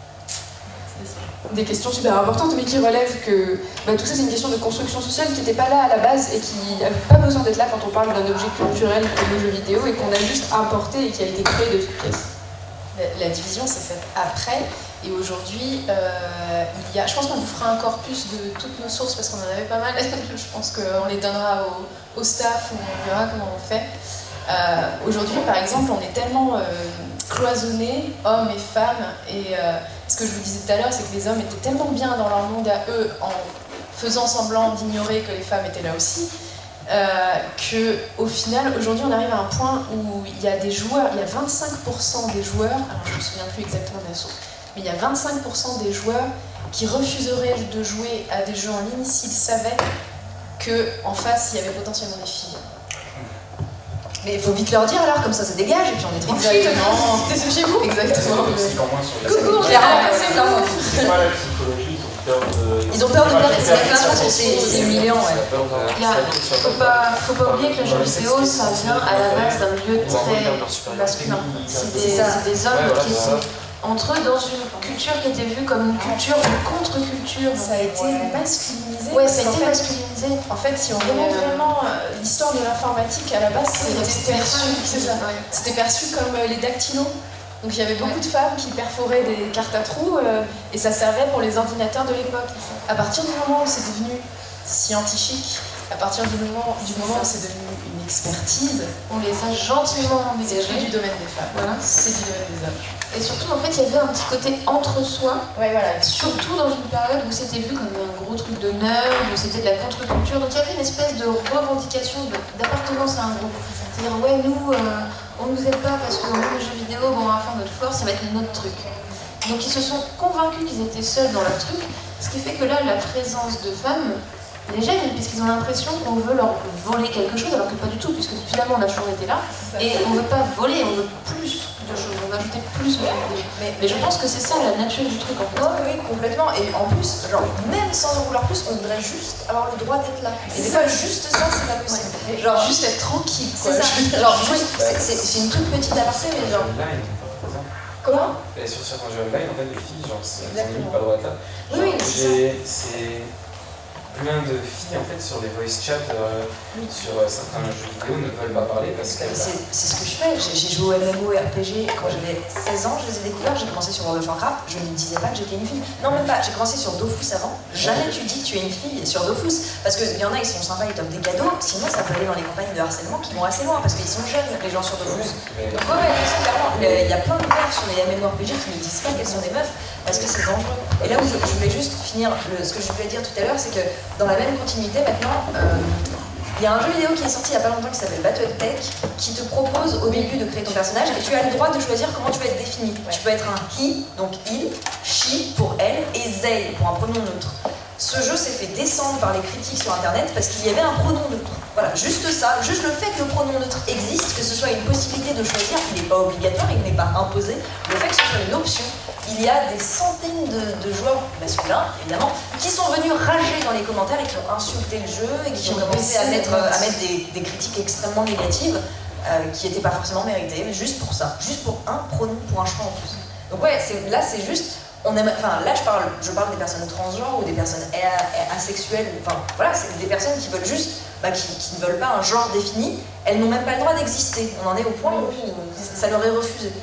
Des questions super importantes, mais qui relèvent que tout ça c'est une question de construction sociale qui n'était pas là à la base et qui n'a pas besoin d'être là quand on parle d'un objet culturel comme le jeu vidéo et qu'on a juste importé et qui a été créé de toutes pièces. La division s'est faite après. Et aujourd'hui, je pense qu'on vous fera un corpus de toutes nos sources parce qu'on en avait pas mal. Je pense qu'on les donnera au staff ou on verra comment on fait. Aujourd'hui, par exemple, on est tellement cloisonnés, hommes et femmes. Et ce que je vous disais tout à l'heure, c'est que les hommes étaient tellement bien dans leur monde à eux en faisant semblant d'ignorer que les femmes étaient là aussi. Qu'au final, aujourd'hui, on arrive à un point où il y a des joueurs, il y a 25% des joueurs, alors je ne me souviens plus exactement de la source, mais il y a 25% des joueurs qui refuseraient de jouer à des jeux en ligne s'ils savaient qu'en face, il y avait potentiellement des filles. Mais il faut vite leur dire alors, comme ça dégage et puis on est tranquille. Exactement. C'était chez vous. Exactement. Coucou, clairement. C'est pas la psychologie, ils ont peur de perdre ces mecs-là parce que c'est humiliant, Faut pas oublier que le jeu vidéo, ça vient à la base d'un milieu très masculin. C'est des hommes qui sont entre eux dans une culture qui était vue comme une culture, une contre-culture. Ça a été masculinisé. Ouais, ça a été masculinisé. En fait, si on remonte vraiment l'histoire de l'informatique, à la base, c'était perçu comme les dactylos. Donc il y avait beaucoup de femmes qui perforaient des cartes à trous et ça servait pour les ordinateurs de l'époque. À partir du moment où c'est devenu scientifique, À partir du moment où c'est devenu une expertise, On les a gentiment c'est plus engagés. du domaine des femmes. Voilà. C'est du domaine des hommes. Et surtout, en fait, il y avait un petit côté entre-soi, Ouais, voilà. surtout dans une période où c'était vu comme un gros truc de nerd, où c'était de la contre-culture. Donc il y avait une espèce de revendication d'appartenance à un groupe. C'est-à-dire, ouais, nous, on nous aide pas parce qu'on aime les jeux vidéo, bon, on va faire notre force, ça va être notre truc. Donc ils se sont convaincus qu'ils étaient seuls dans leur truc, ce qui fait que là, la présence de femmes les gêne, puisqu'ils ont l'impression qu'on veut leur voler quelque chose, alors que pas du tout, puisque finalement on a toujours été là, et on veut pas voler, on veut plus de choses, on veut ajouter plus de choses. Mais je pense que c'est ça la nature du truc en fait. Non, oui, complètement. Et en plus, genre, même sans en vouloir plus, on voudrait juste avoir le droit d'être là. Et des fois, juste ça, c'est pas possible. Genre, Juste être tranquille, quoi. c'est ça. Genre, juste, c'est une toute petite aparté, mais genre. Online, par exemple. Comment Et sur certains jeux online, en fait, les filles, genre, elles ont limite pas le droit d'être là. Oui, Genre, c'est c'est plein de filles, en fait, sur les voice chats, sur certains jeux vidéo, ne veulent pas parler parce que... C'est ce que je fais. J'ai joué au MMO et RPG quand j'avais 16 ans, je les ai découverts. J'ai commencé sur World of Warcraft, je ne disais pas que j'étais une fille. Non, même pas. J'ai commencé sur Dofus avant. Jamais tu dis que tu es une fille sur Dofus. Parce qu'il y en a, ils sont sympas, ils t'offrent des cadeaux. Sinon, ça peut aller dans les campagnes de harcèlement qui vont assez loin parce qu'ils sont jeunes, les gens sur Dofus. Mais- Donc, ouais, clairement, il y a plein de meufs sur les MMORPG qui ne disent pas qu'elles sont des meufs parce que c'est dangereux. Et là où je voulais juste finir, ce que je voulais dire tout à l'heure, c'est que dans la même continuité, maintenant, il y a un jeu vidéo qui est sorti il n'y a pas longtemps qui s'appelle Battletech qui te propose au début de créer ton personnage et tu as le droit de choisir comment tu vas être défini. Tu peux être un he, donc il, she pour elle et they pour un pronom neutre. Ce jeu s'est fait descendre par les critiques sur internet parce qu'il y avait un pronom neutre. Voilà, juste ça, juste le fait que le pronom neutre existe, que ce soit une possibilité de choisir, qu'il n'est pas obligatoire et qu'il n'est pas imposé, le fait que ce soit une option. Il y a des centaines de joueurs masculins, évidemment, qui sont venus rager dans les commentaires et qui ont insulté le jeu et qui ont commencé à mettre des critiques extrêmement négatives qui n'étaient pas forcément méritées, mais juste pour ça, juste pour un pronom, pour un choix en plus. Donc ouais, là c'est juste, là je parle des personnes transgenres ou des personnes asexuelles, enfin voilà, c'est des personnes qui veulent juste, qui ne veulent pas un genre défini, elles n'ont même pas le droit d'exister. On en est au point où ça leur est refusé.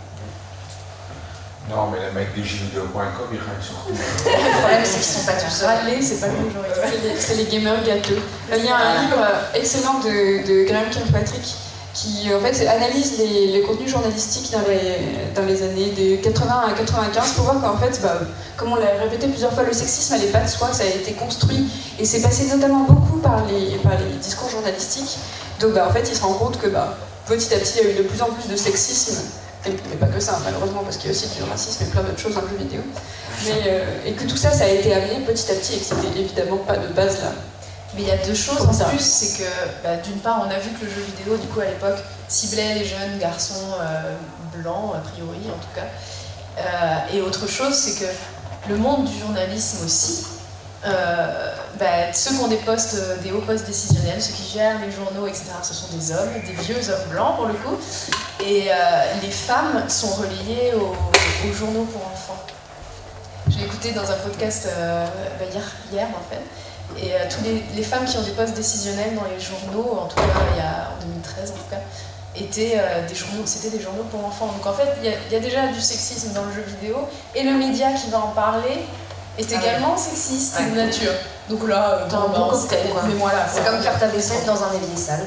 Non, mais les mecs de jeuxvideo.com, ils règlent surtout. Le problème, c'est qu'ils sont pas tous seuls. Râler, c'est pas le majorité. C'est les gamers gâteux. Il y a un livre excellent de Graham Kirkpatrick qui en fait analyse les contenus journalistiques dans les années de 80 à 95 pour voir qu'en fait, comme on l'a répété plusieurs fois, le sexisme n'allait pas de soi, que ça a été construit et c'est passé notamment beaucoup par les discours journalistiques. Donc en fait, il se rend compte que petit à petit, il y a eu de plus en plus de sexisme. Mais pas que ça, malheureusement, parce qu'il y a aussi du racisme et plein d'autres choses dans le jeu vidéo. Et que tout ça, ça a été amené petit à petit et que c'était évidemment pas de base là. Mais il y a deux choses en plus, c'est que d'une part, on a vu que le jeu vidéo, du coup, à l'époque, ciblait les jeunes garçons blancs, a priori en tout cas. Et autre chose, c'est que le monde du journalisme aussi, ceux qui ont des hauts postes décisionnels, ceux qui gèrent les journaux, etc., ce sont des hommes, des vieux hommes blancs pour le coup, et les femmes sont reliées aux journaux pour enfants. J'ai écouté dans un podcast hier en fait, et tous les femmes qui ont des postes décisionnels dans les journaux, en tout cas en 2013 en tout cas, c'était des journaux pour enfants. Donc en fait, il y a déjà du sexisme dans le jeu vidéo, et le média qui va en parler est également sexiste de nature. Donc là, mais voilà. C'est comme faire ta vaisselle dans un évier sale.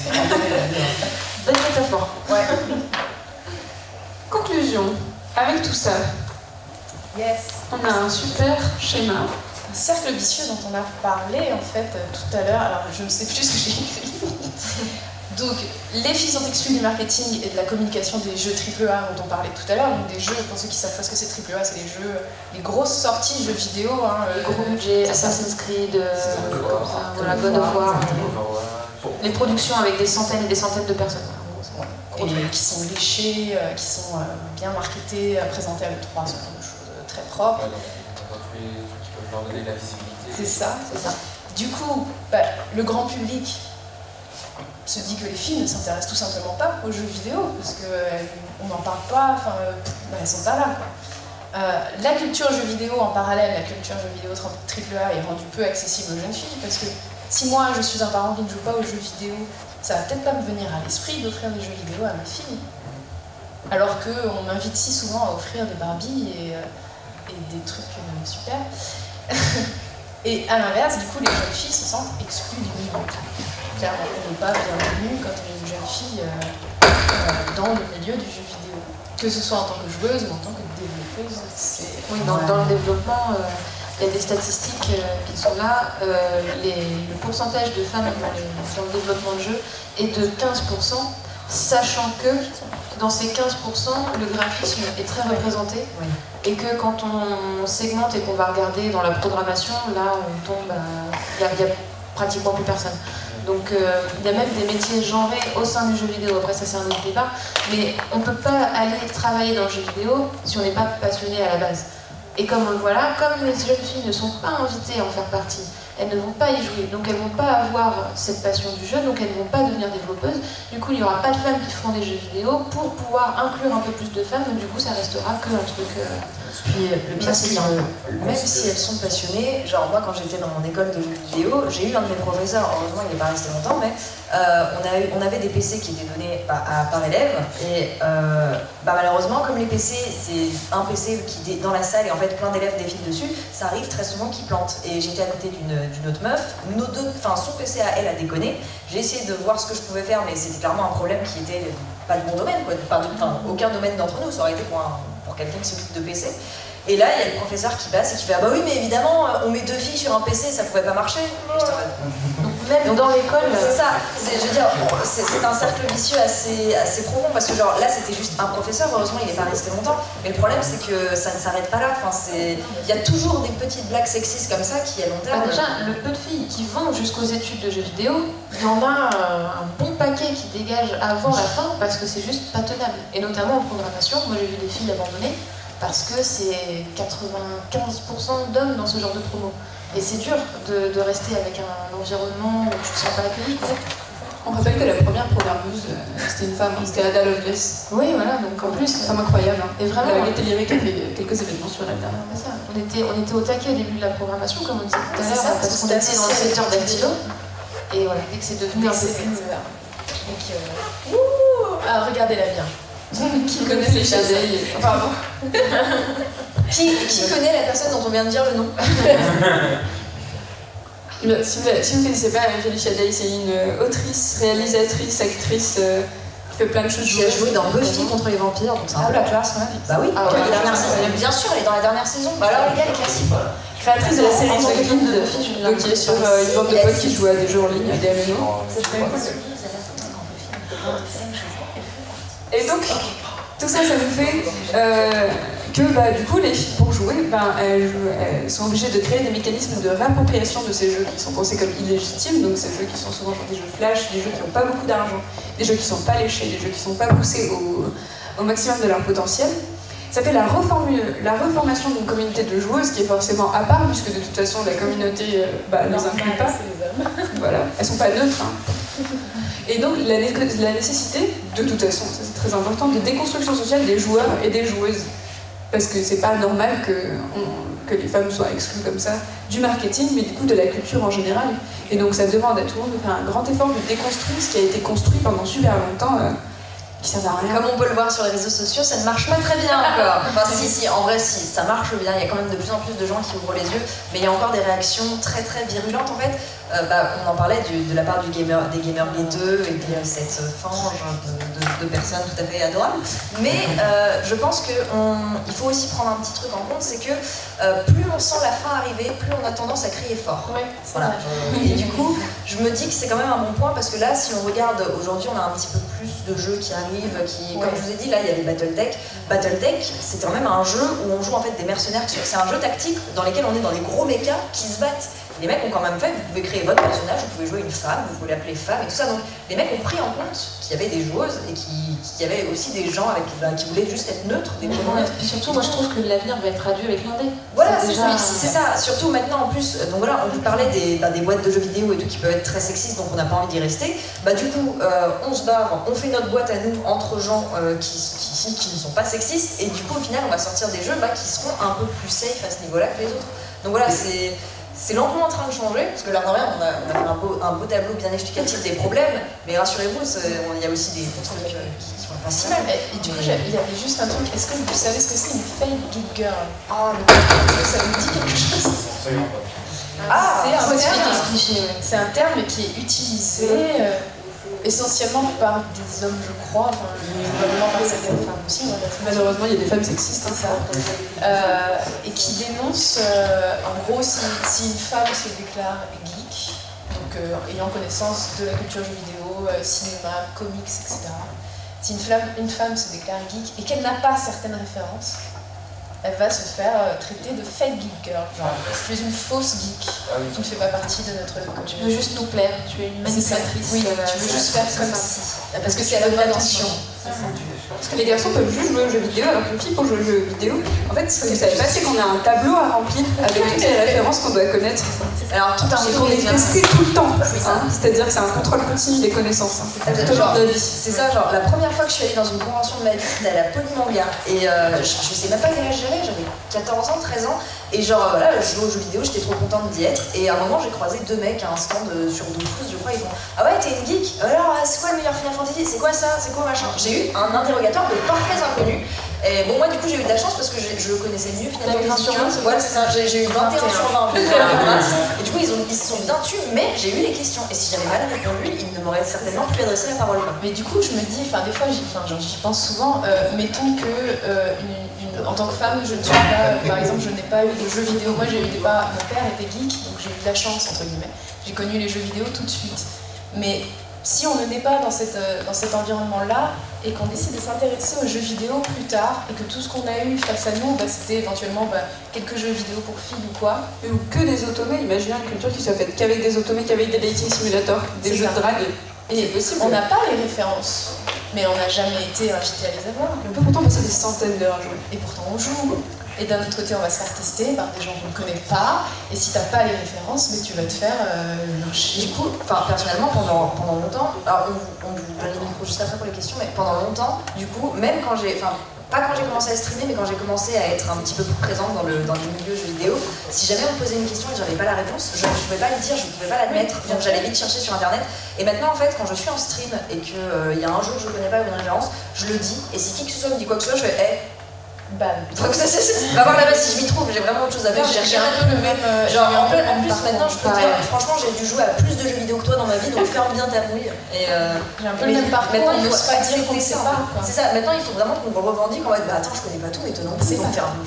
Bonne métaphore. Ouais. Conclusion. Avec tout ça, on a un super schéma. Un cercle vicieux dont on a parlé en fait tout à l'heure. Alors je ne sais plus ce que j'ai écrit. Donc, les filles sont exclues du marketing et de la communication des jeux AAA dont on parlait tout à l'heure. Donc, des jeux, pour ceux qui savent pas ce que c'est AAA, c'est les grosses sorties jeux vidéo. Les gros budgets, Assassin's Creed, God of War. Les productions avec des centaines et des centaines de personnes. Et qui sont léchées, qui sont bien marketées, présentées à l'E3, ce genre de choses très propres. Ouais, donc tous les trucs qui peuvent leur donner de la visibilité. C'est ça. Du coup, le grand public se dit que les filles ne s'intéressent tout simplement pas aux jeux vidéo, parce qu'on n'en parle pas, elles sont pas là, quoi. La culture jeux vidéo en parallèle, la culture jeux vidéo AAA est rendue peu accessible aux jeunes filles, parce que si moi je suis un parent qui ne joue pas aux jeux vidéo, ça va peut-être pas me venir à l'esprit d'offrir des jeux vidéo à ma fille. Alors qu'on m'invite si souvent à offrir des Barbie et des trucs super. Et à l'inverse, du coup, les jeunes filles se sentent exclues du mouvement. Clairement, on n'est pas bienvenue quand on est une jeune fille dans le milieu du jeu vidéo. Que ce soit en tant que joueuse ou en tant que développeuse, c'est... Oui, dans le développement, il y a des statistiques qui sont là. Le pourcentage de femmes dans le développement de jeux est de 15%, sachant que dans ces 15%, le graphisme est très représenté. Oui. Et que quand on segmente et qu'on va regarder dans la programmation, là on tombe il y a pratiquement plus personne. Donc il y a même des métiers genrés au sein du jeu vidéo, après ça c'est un autre débat, mais on ne peut pas aller travailler dans le jeu vidéo si on n'est pas passionné à la base. Et comme on le voit là, comme les jeunes filles ne sont pas invitées à en faire partie, elles ne vont pas y jouer, donc elles ne vont pas avoir cette passion du jeu, donc elles ne vont pas devenir développeuses. Du coup, il n'y aura pas de femmes qui feront des jeux vidéo pour pouvoir inclure un peu plus de femmes, donc du coup, ça restera que un truc... Puis le pire, c'est que même si elles sont passionnées, genre moi quand j'étais dans mon école de jeux vidéo, j'ai eu un de mes professeurs, heureusement il n'est pas resté longtemps, mais on avait des PC qui étaient donnés par élève, et malheureusement comme les PC, c'est un PC qui est dans la salle et en fait plein d'élèves défilent dessus, ça arrive très souvent qu'ils plantent. Et j'étais à côté d'une autre meuf, son PC à elle a déconné, j'ai essayé de voir ce que je pouvais faire, mais c'était clairement un problème qui était pas de mon domaine, quoi. Aucun domaine d'entre nous, ça aurait été pour quelqu'un qui s'occupe de PC. Et là, il y a le professeur qui passe et qui fait « Ah bah oui, mais évidemment, on met 2 filles sur un PC, ça pouvait pas marcher. » Même dans l'école... C'est ça, je veux dire, c'est un cercle vicieux assez profond, parce que genre là, c'était juste un professeur, heureusement, il n'est pas resté longtemps, mais le problème, c'est que ça ne s'arrête pas là. Enfin, il y a toujours des petites blagues sexistes comme ça qui, à long terme... déjà, le peu de filles qui vont jusqu'aux études de jeux vidéo, il y en a un bon paquet qui dégage avant la fin, parce que c'est juste pas tenable. Et notamment en programmation, moi j'ai vu des filles abandonner, parce que c'est 95% d'hommes dans ce genre de promo. Et c'est dur de rester avec un environnement où tu te sens pas accueilli. On rappelle que la première programmeuse, c'était une femme, c'était Ada Lovelace. Oui, voilà, donc en plus... Une femme incroyable. Hein. Et vraiment... Elle était lyrique, elle a fait quelques événements sur Ada. On était au taquet au début de la programmation, comme on disait tout à l'heure, parce qu'on était dans le secteur d'activité. d'actilo. Et voilà, dès que c'est devenu un peu plus... regardez-la bien. Qui connaît les Shadei? Pardon. Qui connaît la personne dont on vient de dire le nom? Si vous ne connaissez pas Félicia Day, c'est une autrice, réalisatrice, actrice qui fait plein de choses. Qui a joué dans Buffy contre les vampires, donc c'est un peu la classe quand même. Bah oui, les dernières saisons. Bien sûr, elle est dans la dernière saison. Bah alors les gars, les classiques. Créatrice de la série The Guild, donc qui est sur une bande de potes qui jouent à des jeux en ligne, des MMO. Et donc, tout ça, ça nous fait que du coup, les filles, pour jouer, elles sont obligées de créer des mécanismes de réappropriation de ces jeux qui sont pensés comme illégitimes, donc ces jeux qui sont souvent des jeux flash, des jeux qui n'ont pas beaucoup d'argent, des jeux qui ne sont pas léchés, des jeux qui ne sont pas poussés au maximum de leur potentiel. Ça fait la reformation d'une communauté de joueuses qui est forcément à part, puisque de toute façon, la communauté ne les inclut pas. Voilà, elles ne sont pas neutres. Hein. Et donc la nécessité, de toute façon, ça c'est très important, de déconstruction sociale des joueurs et des joueuses. Parce que c'est pas normal que les femmes soient exclues comme ça du marketing, mais du coup de la culture en général. Et donc ça demande à tout le monde de faire un grand effort de déconstruire ce qui a été construit pendant super longtemps, qui sert à rien. Comme on peut le voir sur les réseaux sociaux, ça ne marche pas très bien encore. Enfin si, en vrai si, ça marche bien, il y a quand même de plus en plus de gens qui ouvrent les yeux, mais il y a encore des réactions très très virulentes en fait. On en parlait de la part des Gamergate 2 et puis cette fange de personnes tout à fait adorables. Mais je pense qu'il faut aussi prendre un petit truc en compte, c'est que plus on sent la fin arriver, plus on a tendance à crier fort. Ouais, voilà. Et du coup, je me dis que c'est quand même un bon point parce que là, si on regarde, aujourd'hui on a un petit peu plus de jeux qui arrivent, comme je vous ai dit, là il y a les Battletech. Battletech, c'est quand même un jeu où on joue en fait des mercenaires, c'est un jeu tactique dans lequel on est dans des gros mechas qui se battent. Les mecs ont quand même fait, vous pouvez créer votre personnage, vous pouvez jouer une femme, vous pouvez l'appeler femme et tout ça. Donc les mecs ont pris en compte qu'il y avait des joueuses et qu'il y avait aussi des gens qui voulaient juste être neutres, des gens neutres. Et puis surtout, moi je trouve que l'avenir va être radieux avec l'indé. Voilà, c'est ça. Surtout maintenant en plus, donc voilà, on vous parlait des boîtes de jeux vidéo et tout qui peuvent être très sexistes, donc on n'a pas envie d'y rester. Du coup, on se barre, on fait notre boîte à nous entre gens qui ne sont pas sexistes et du coup au final on va sortir des jeux qui seront un peu plus safe à ce niveau-là que les autres. Donc voilà, c'est lentement en train de changer, parce que là, on a fait un beau tableau bien explicatif des problèmes, mais rassurez-vous, il y a aussi des trucs qui vont pas si mal. Et du coup, il y avait juste un truc, est-ce que vous savez ce que c'est une fake geek girl? Ah, est-ce que ça vous dit quelque chose? Absolument pas. C'est un terme qui est utilisé essentiellement par des hommes, je crois, enfin, probablement par certaines femmes aussi. Malheureusement, il y a des femmes sexistes. C'est ça. Et qui dénonce, en gros, si une femme se déclare geek, donc ayant connaissance de la culture jeux vidéo, cinéma, comics, etc. Si une femme se déclare geek et qu'elle n'a pas certaines références, elle va se faire traiter de fake geek girl. Genre, tu es une fausse geek, tu ne fais pas partie de notre communauté. Tu veux juste nous plaire, tu es une manipulatrice. Oui, tu veux juste faire comme si. Parce que c'est à la bonne attention. Parce que les garçons peuvent juste jouer aux jeux vidéo, alors qu'une fille pour jouer aux jeux vidéo, en fait, ce que vous savez pas, c'est qu'on a un tableau à remplir avec toutes les références qu'on doit connaître. Alors, tout un Et qu'on est testé tout le temps. C'est-à-dire que c'est un contrôle continu des connaissances. Tout genre de vie. C'est ça, genre, la première fois que je suis allée dans une convention de ma vie, c'était à la Polymanga. Et je sais même pas quel âge j'avais 14 ans, 13 ans. Et genre, voilà, je jouais aux jeux vidéo, j'étais trop contente d'y être. Et à un moment, j'ai croisé deux mecs à un stand sur 12 pouces, je crois, ils font ah ouais, t'es une geek? Alors, c'est quoi le meilleur Final Fantasy? C'est quoi ça? C'est quoi machin? J'ai eu un interrogatoire de parfaits inconnus. Et bon, moi, du coup, j'ai eu de la chance parce que je connaissais mieux Final Fantasy. Ouais, c'est ça, j'ai eu 21 sur 20. Et du coup, ils se sont bien tus, mais j'ai eu les questions. Et si j'avais mal répondu, ils ne m'auraient certainement plus adressé la parole. Mais du coup, je me dis, des fois, j'y pense souvent, mettons que en tant que femme, je ne suis pas, par exemple, je n'ai pas eu de jeux vidéo. Moi, j'ai eu des parents, mon père était geek, donc j'ai eu de la chance, entre guillemets. J'ai connu les jeux vidéo tout de suite. Mais si on ne naît pas dans cet environnement-là, et qu'on décide de s'intéresser aux jeux vidéo plus tard, et que tout ce qu'on a eu face à nous, c'était éventuellement quelques jeux vidéo pour filles ou quoi. Ou que des automés, imaginez une culture qui soit faite qu'avec des automés, qu'avec des dating simulators, des jeux de drague. Et possible. On n'a pas les références, mais on n'a jamais été invité à les avoir. On peut pourtant passer des centaines d'heures à jouer. Et pourtant on joue. Et d'un autre côté, on va se faire tester par des gens qu'on ne connaît pas. Et si tu n'as pas les références, mais tu vas te faire lyncher. Du coup, personnellement, pendant longtemps, alors on vous donne les micros juste après pour les questions, mais pendant longtemps, du coup, même quand j'ai... Pas quand j'ai commencé à streamer, mais quand j'ai commencé à être un petit peu plus présente dans les milieux jeux vidéo, si jamais on me posait une question et que j'avais pas la réponse, je ne pouvais pas le dire, je ne pouvais pas l'admettre, donc j'allais vite chercher sur internet. Et maintenant, en fait, quand je suis en stream et qu'il y a un jeu que je connais pas ou une référence, je le dis, et si qui que ce soit me dit quoi que ce soit, je fais ban. Va voir là-bas si je m'y trouve, j'ai vraiment autre chose à faire. J'ai un peu le même. Genre, en plus, maintenant, je peux dire, franchement, j'ai dû jouer à plus de jeux vidéo que toi dans ma vie, donc ferme bien ta bouille. J'ai un peu le même parcours, maintenant, il faut pas dire qu'on ne sait pas. C'est ça, maintenant, il faut vraiment qu'on le revendique en mode, attends, je connais pas tout, mais toi non plus, donc ferme.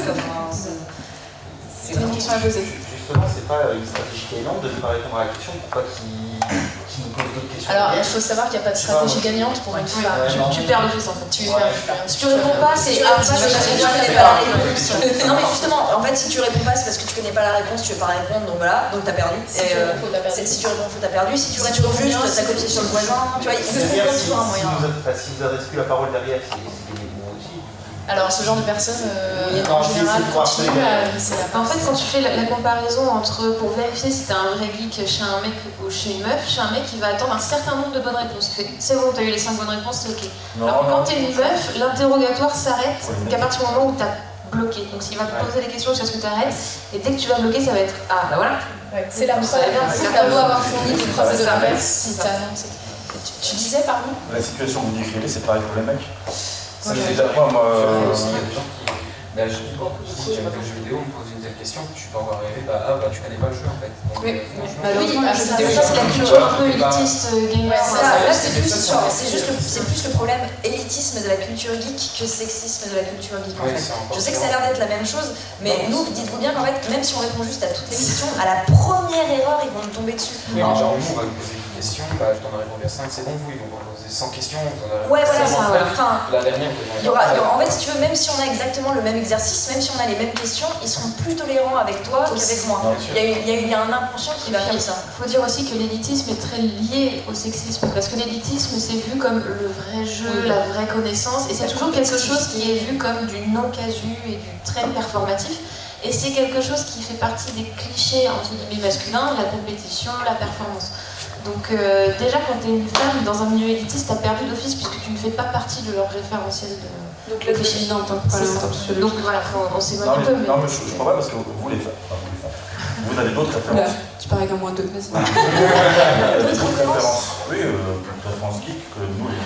C'est une question à poser. Justement, c'est pas une stratégie gagnante de ne pas répondre à la question pour pas qu'il nous pose d'autres questions. Alors, il faut savoir qu'il n'y a pas de stratégie gagnante pour une femme. Tu perds le fils en fait. Tu perds. Si tu réponds pas, c'est parce que tu connais pas la réponse. Non, mais justement, en fait, si tu réponds pas, c'est parce que tu connais pas la réponse, tu veux pas répondre, donc voilà, donc t'as perdu. Si tu réponds faux, t'as perdu. Si tu réponds juste, t'as copié sur le voisin. Tu vois, il faut toujours un moyen. Si vous adressez plus la parole derrière, c'est gagné pour moi aussi. Alors, ce genre de personnes, en général, continuent à laisser la En fait, quand tu fais la comparaison entre, pour vérifier si t'es un vrai geek chez un mec ou chez une meuf, il va attendre un certain nombre de bonnes réponses. C'est bon, t'as eu les 5 bonnes réponses, c'est ok. Alors quand t'es une meuf, l'interrogatoire s'arrête qu'à partir du moment où t'as bloqué. Donc s'il va te poser des questions jusqu'à ce que t'arrêtes, et dès que tu vas bloquer, ça va être ah bah voilà. C'est la preuve. T'as beau avoir fourni des preuves de l'inverse, si t'as annoncé. Tu disais, pardon? La situation que vous décrivez, c'est pareil pour les mecs. C'est déjà quoi, moi aussi, il y a des gens qui. Bah, je dis, si j'aime le jeu vidéo, on me pose une telle question, je suis pas encore arrivé, tu connais pas le jeu en fait. Donc, malheureusement, ça c'est la culture un peu élitiste gamer. Là, c'est plus le problème élitisme de la culture geek que sexisme de la culture geek en fait. Je sais que ça a l'air d'être la même chose, mais nous, dites-vous bien qu'en fait, même si on répond juste à toutes les questions, à la première erreur, ils vont nous tomber dessus. Genre, nous, on va nous poser une question, je t'en ai répondu à 5, c'est bon, vous, ils vont me poser 100 questions. Ouais, voilà, ça. La dernière, en fait, si tu veux, même si on a exactement le même exercice, même si on a les mêmes questions, ils seront plus tolérants avec toi qu'avec moi. Il y a un inconscient qui va faire ça. Il faut dire aussi que l'élitisme est très lié au sexisme, parce que l'élitisme c'est vu comme le vrai jeu, la vraie connaissance, et c'est toujours quelque chose qui est vu comme du non-casu et du très performatif. Et c'est quelque chose qui fait partie des clichés entre guillemets masculins, la compétition, la performance. Donc déjà quand tu es une femme dans un milieu élitiste, tu as perdu d'office puisque tu ne fais pas partie de leur référentiel de... Donc la dominante, donc voilà, on s'éloigne un peu. Non mais je crois pas parce que vous les femmes, vous avez d'autres références. Tu parais qu'à moins 2, vas-y. D'autres références. Oui, d'autres références geek que nous les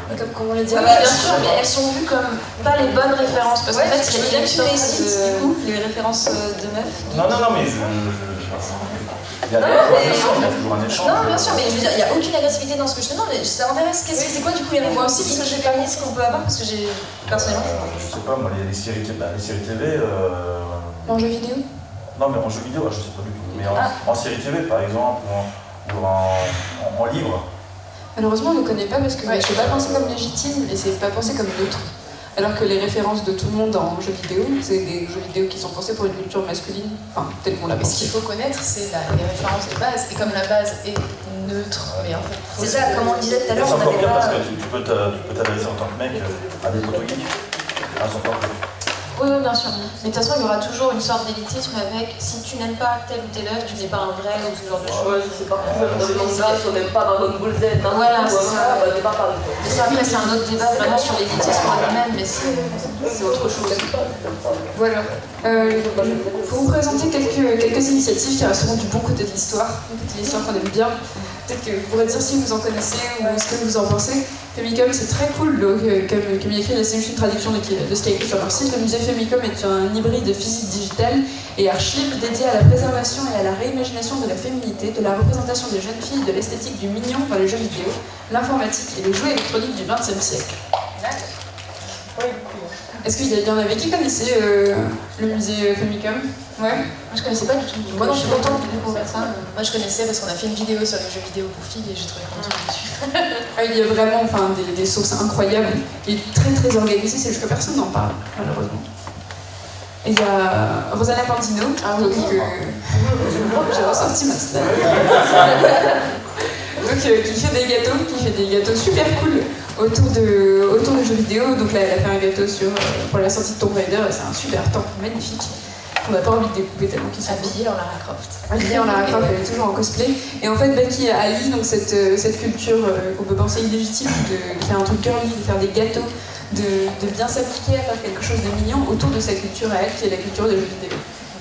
Comme on l'a dit. Oui, bien sûr, mais elles sont vues comme pas les bonnes références. Parce qu'en fait, je veux bien que tu les cites, du coup, les références de meufs. Non, mais il y a toujours un échange. Non, bien sûr, mais je veux dire, il n'y a aucune agressivité dans ce que je te demande, mais ça m'intéresse. C'est quoi du coup les références? Moi aussi, parce que j'ai pas mis ce qu'on peut avoir, parce que j'ai. Personnellement. Je sais pas, moi, les séries TV. En jeu vidéo? Non, mais en jeu vidéo, je sais pas du tout. Mais en série TV, par exemple, ou en livre. Malheureusement, on ne le connaît pas parce que c'est pas pensé comme légitime et c'est pas pensé comme neutre. Alors que les références de tout le monde en jeux vidéo, c'est des jeux vidéo qui sont pensés pour une culture masculine, enfin, telle qu'on l'a pensé. Ce qu'il faut connaître, c'est les références de base. Et comme la base est neutre, mais en fait. C'est ça, comme on disait tout à l'heure, on n'avait pas. C'est encore pire parce que tu peux t'adresser en tant que mec à des photos geeks. Oui, bien sûr. Mais de toute façon, il y aura toujours une sorte d'élitisme avec si tu n'aimes pas telle ou telle œuvre, tu n'es pas un vrai ou ce genre de choses. Ouais, c'est pas dans les mangas, si on n'aime pas Dragon Ball Z, voilà, c'est ça. T'es pas fan. Et ça, après, c'est un autre débat vraiment sur l'élitisme en lui-même, mais c'est autre chose. Voilà. Pour vous présenter quelques initiatives qui resteront du bon côté de l'histoire, qu'on aime bien. Peut-être que vous pourrez dire si vous en connaissez ou ce que vous en pensez. Famicom, c'est très cool, donc, comme il écrit, c'est juste une traduction de ce qui est écrit sur leur site. Le musée Famicom est un hybride physique digitale et archive dédié à la préservation et à la réimagination de la féminité, de la représentation des jeunes filles, de l'esthétique du mignon dans les jeux vidéo, l'informatique et les jouets électroniques du XXe siècle. Est-ce qu'il y en avait qui connaissaient le musée Famicom? Ouais. Moi, je connaissais pas du tout. Moi, non, je suis contente de découvrir ça. Moi, je connaissais parce qu'on a fait une vidéo sur les jeux vidéo pour filles et j'ai trouvé plein de trucs dessus. Il y a vraiment des sources incroyables. Il est très très organisé, c'est juste que personne n'en parle, malheureusement. Et il y a Rosanna Pantino, j'ai ressorti ma slide. Donc, qui fait des gâteaux super cool autour de jeux vidéo. Donc là, elle a fait un gâteau pour la sortie de Tomb Raider, et c'est un super temple magnifique. On n'a pas envie de découper tellement qu'ils sont habillés en Lara Croft. Habillés en Lara Croft, elle est toujours en cosplay. Et en fait, Becky allie donc cette culture qu'on peut penser illégitime de faire un truc girly, de faire des gâteaux, de bien s'appliquer à faire quelque chose de mignon autour de sa culture à elle, qui est la culture des jeux vidéo.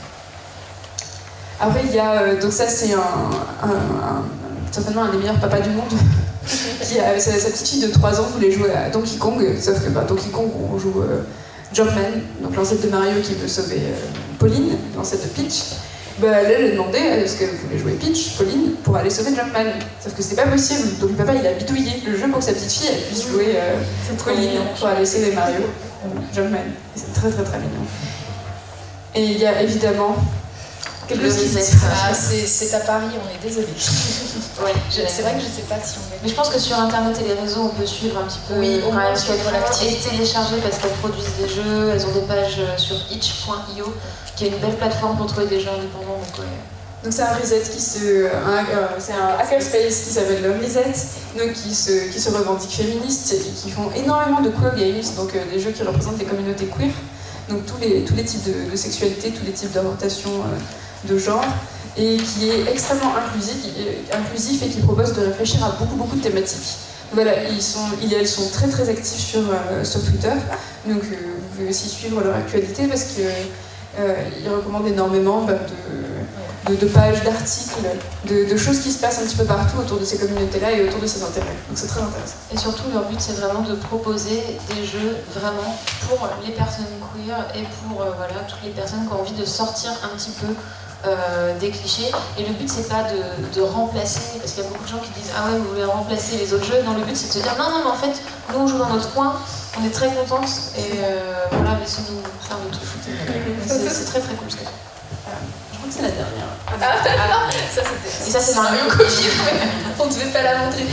Après, il y a, donc ça c'est certainement un des meilleurs papas du monde, qui a sa petite fille de 3 ans voulait jouer à Donkey Kong, sauf que Donkey Kong, on joue Jumpman, donc l'ancêtre de Mario qui veut sauver Pauline, l'ancêtre de Peach. Elle a demandé est-ce qu'elle voulait jouer Peach, Pauline, pour aller sauver Jumpman. Sauf que c'est pas possible, donc le papa il a bidouillé le jeu pour que sa petite fille elle puisse jouer Pauline pour aller sauver Mario, Jumpman. Et c'est très très très mignon. Et il y a évidemment quelques sites. C'est à Paris, on est désolé. Ouais, c'est vrai que je sais pas si on. Mais je pense que sur internet et les réseaux, on peut suivre un petit peu. Oui, on peut suivre l'activité, télécharger parce qu'elles produisent des jeux. Elles ont des pages sur itch.io, qui est une belle plateforme pour trouver des jeux indépendants. Donc c'est un reset c'est un hackerspace qui s'appelle le Reset, donc qui se revendique féministe et qui font énormément de queer games, donc des jeux qui représentent des communautés queer, donc tous les types de sexualité, tous les types d'orientation de genre, et qui est extrêmement inclusif et qui propose de réfléchir à beaucoup de thématiques. Voilà, ils et elles sont très très actifs sur Twitter, donc vous pouvez aussi suivre leur actualité parce qu'ils recommandent énormément de pages, d'articles, de choses qui se passent un petit peu partout autour de ces communautés-là et autour de ces intérêts. Donc c'est très intéressant. Et surtout, leur but, c'est vraiment de proposer des jeux vraiment pour les personnes queer et pour toutes les personnes qui ont envie de sortir un petit peu des clichés. Et le but, c'est pas de remplacer, parce qu'il y a beaucoup de gens qui disent ah ouais, vous voulez remplacer les autres jeux. Non, le but, c'est de se dire non, mais en fait, nous, on joue dans notre coin, on est très contents et voilà, laissez-nous faire notre foot. C'est très très cool ce que je crois que c'est la dernière. Ça c'était. Et ça c'est Mario copie, on devait pas la montrer.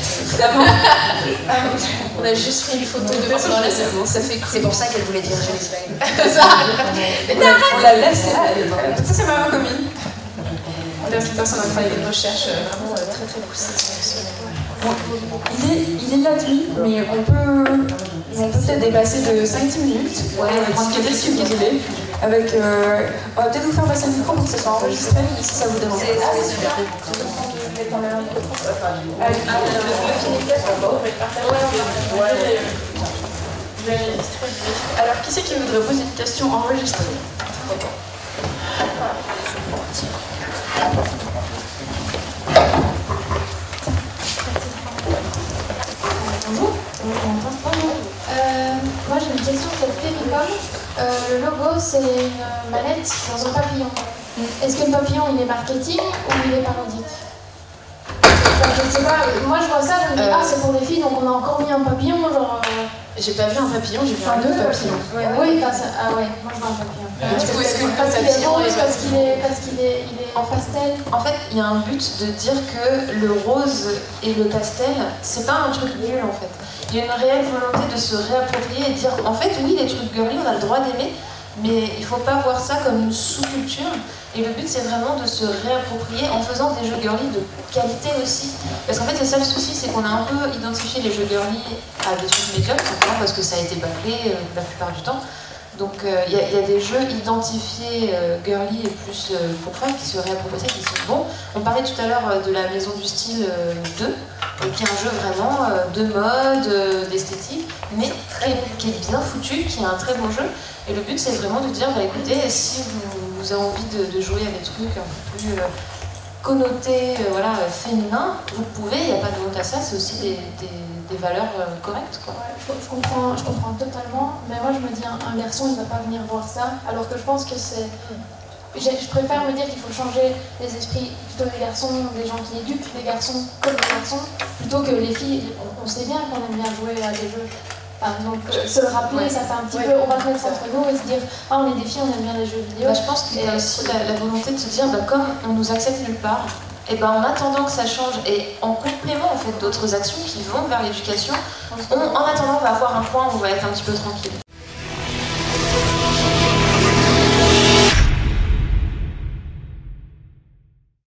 On a juste pris une photo de pendant la séance, ça fait cool. C'est pour ça qu'elle voulait dire j'ai les slides. On la laisse là, ça c'est ma copine. Personne n'a fait une recherche vraiment très très poussée. Il est la nuit, mais on peut peut-être dépasser de 5-10 minutes. Ouais, discuter si vous voulez. Avec, on va peut-être vous faire passer le micro pour que ça soit enregistré, si ça vous dérange. Alors, qui c'est qui voudrait poser une question enregistrée? Bonjour, on m'entend pas? le logo c'est une manette dans un papillon. Est-ce que le papillon il est marketing ou il est parodique? Je sais pas, moi je vois ça, je me dis ah c'est pour les filles donc on a encore mis un papillon genre... J'ai pas vu un papillon, j'ai vu un deux papillons. Oui, ah ouais, moi je vois un papillon. Du coup, est-ce que le parce qu'il est papillon rose, est parce qu'il est en pastel? En fait, il y a un but de dire que le rose et le pastel, c'est pas un truc nul en fait. Il y a une réelle volonté de se réapproprier et dire en fait, oui, les trucs girly, on a le droit d'aimer, mais il faut pas voir ça comme une sous-culture. Et le but, c'est vraiment de se réapproprier en faisant des jeux girly de qualité aussi. Parce qu'en fait, c'est ça le souci, c'est qu'on a un peu identifié les jeux girly à des trucs médiocres, simplement parce que ça a été bâclé la plupart du temps. Donc il y a des jeux identifiés girly et plus pour femmes qui se réapproprient, qui sont bons. On parlait tout à l'heure de la Maison du Style 2, qui est un jeu vraiment de mode, d'esthétique, mais qui est bien foutu, qui est un très bon jeu. Et le but, c'est vraiment de dire, bah, écoutez, si vous avez envie de jouer à des trucs un peu plus connotés, voilà, féminins, vous pouvez, il n'y a pas de honte à ça, c'est aussi des valeurs correctes, quoi. Ouais, je comprends totalement, mais moi je me dis un garçon il va pas venir voir ça, alors que je pense que c'est... Je préfère me dire qu'il faut changer les esprits plutôt des garçons, des gens qui éduquent les garçons comme les garçons, plutôt que les filles. On sait bien qu'on aime bien jouer à des jeux. Enfin, donc se le rappeler, ça fait un petit peu, on va se mettre entre nous et se dire ah on est des filles, on aime bien les jeux vidéo. Bah, je pense qu'il y a aussi la volonté de se dire bah, comme on nous accepte nulle part, et ben en attendant que ça change et en complément en fait d'autres actions qui vont vers l'éducation, en attendant on va avoir un point où on va être un petit peu tranquille.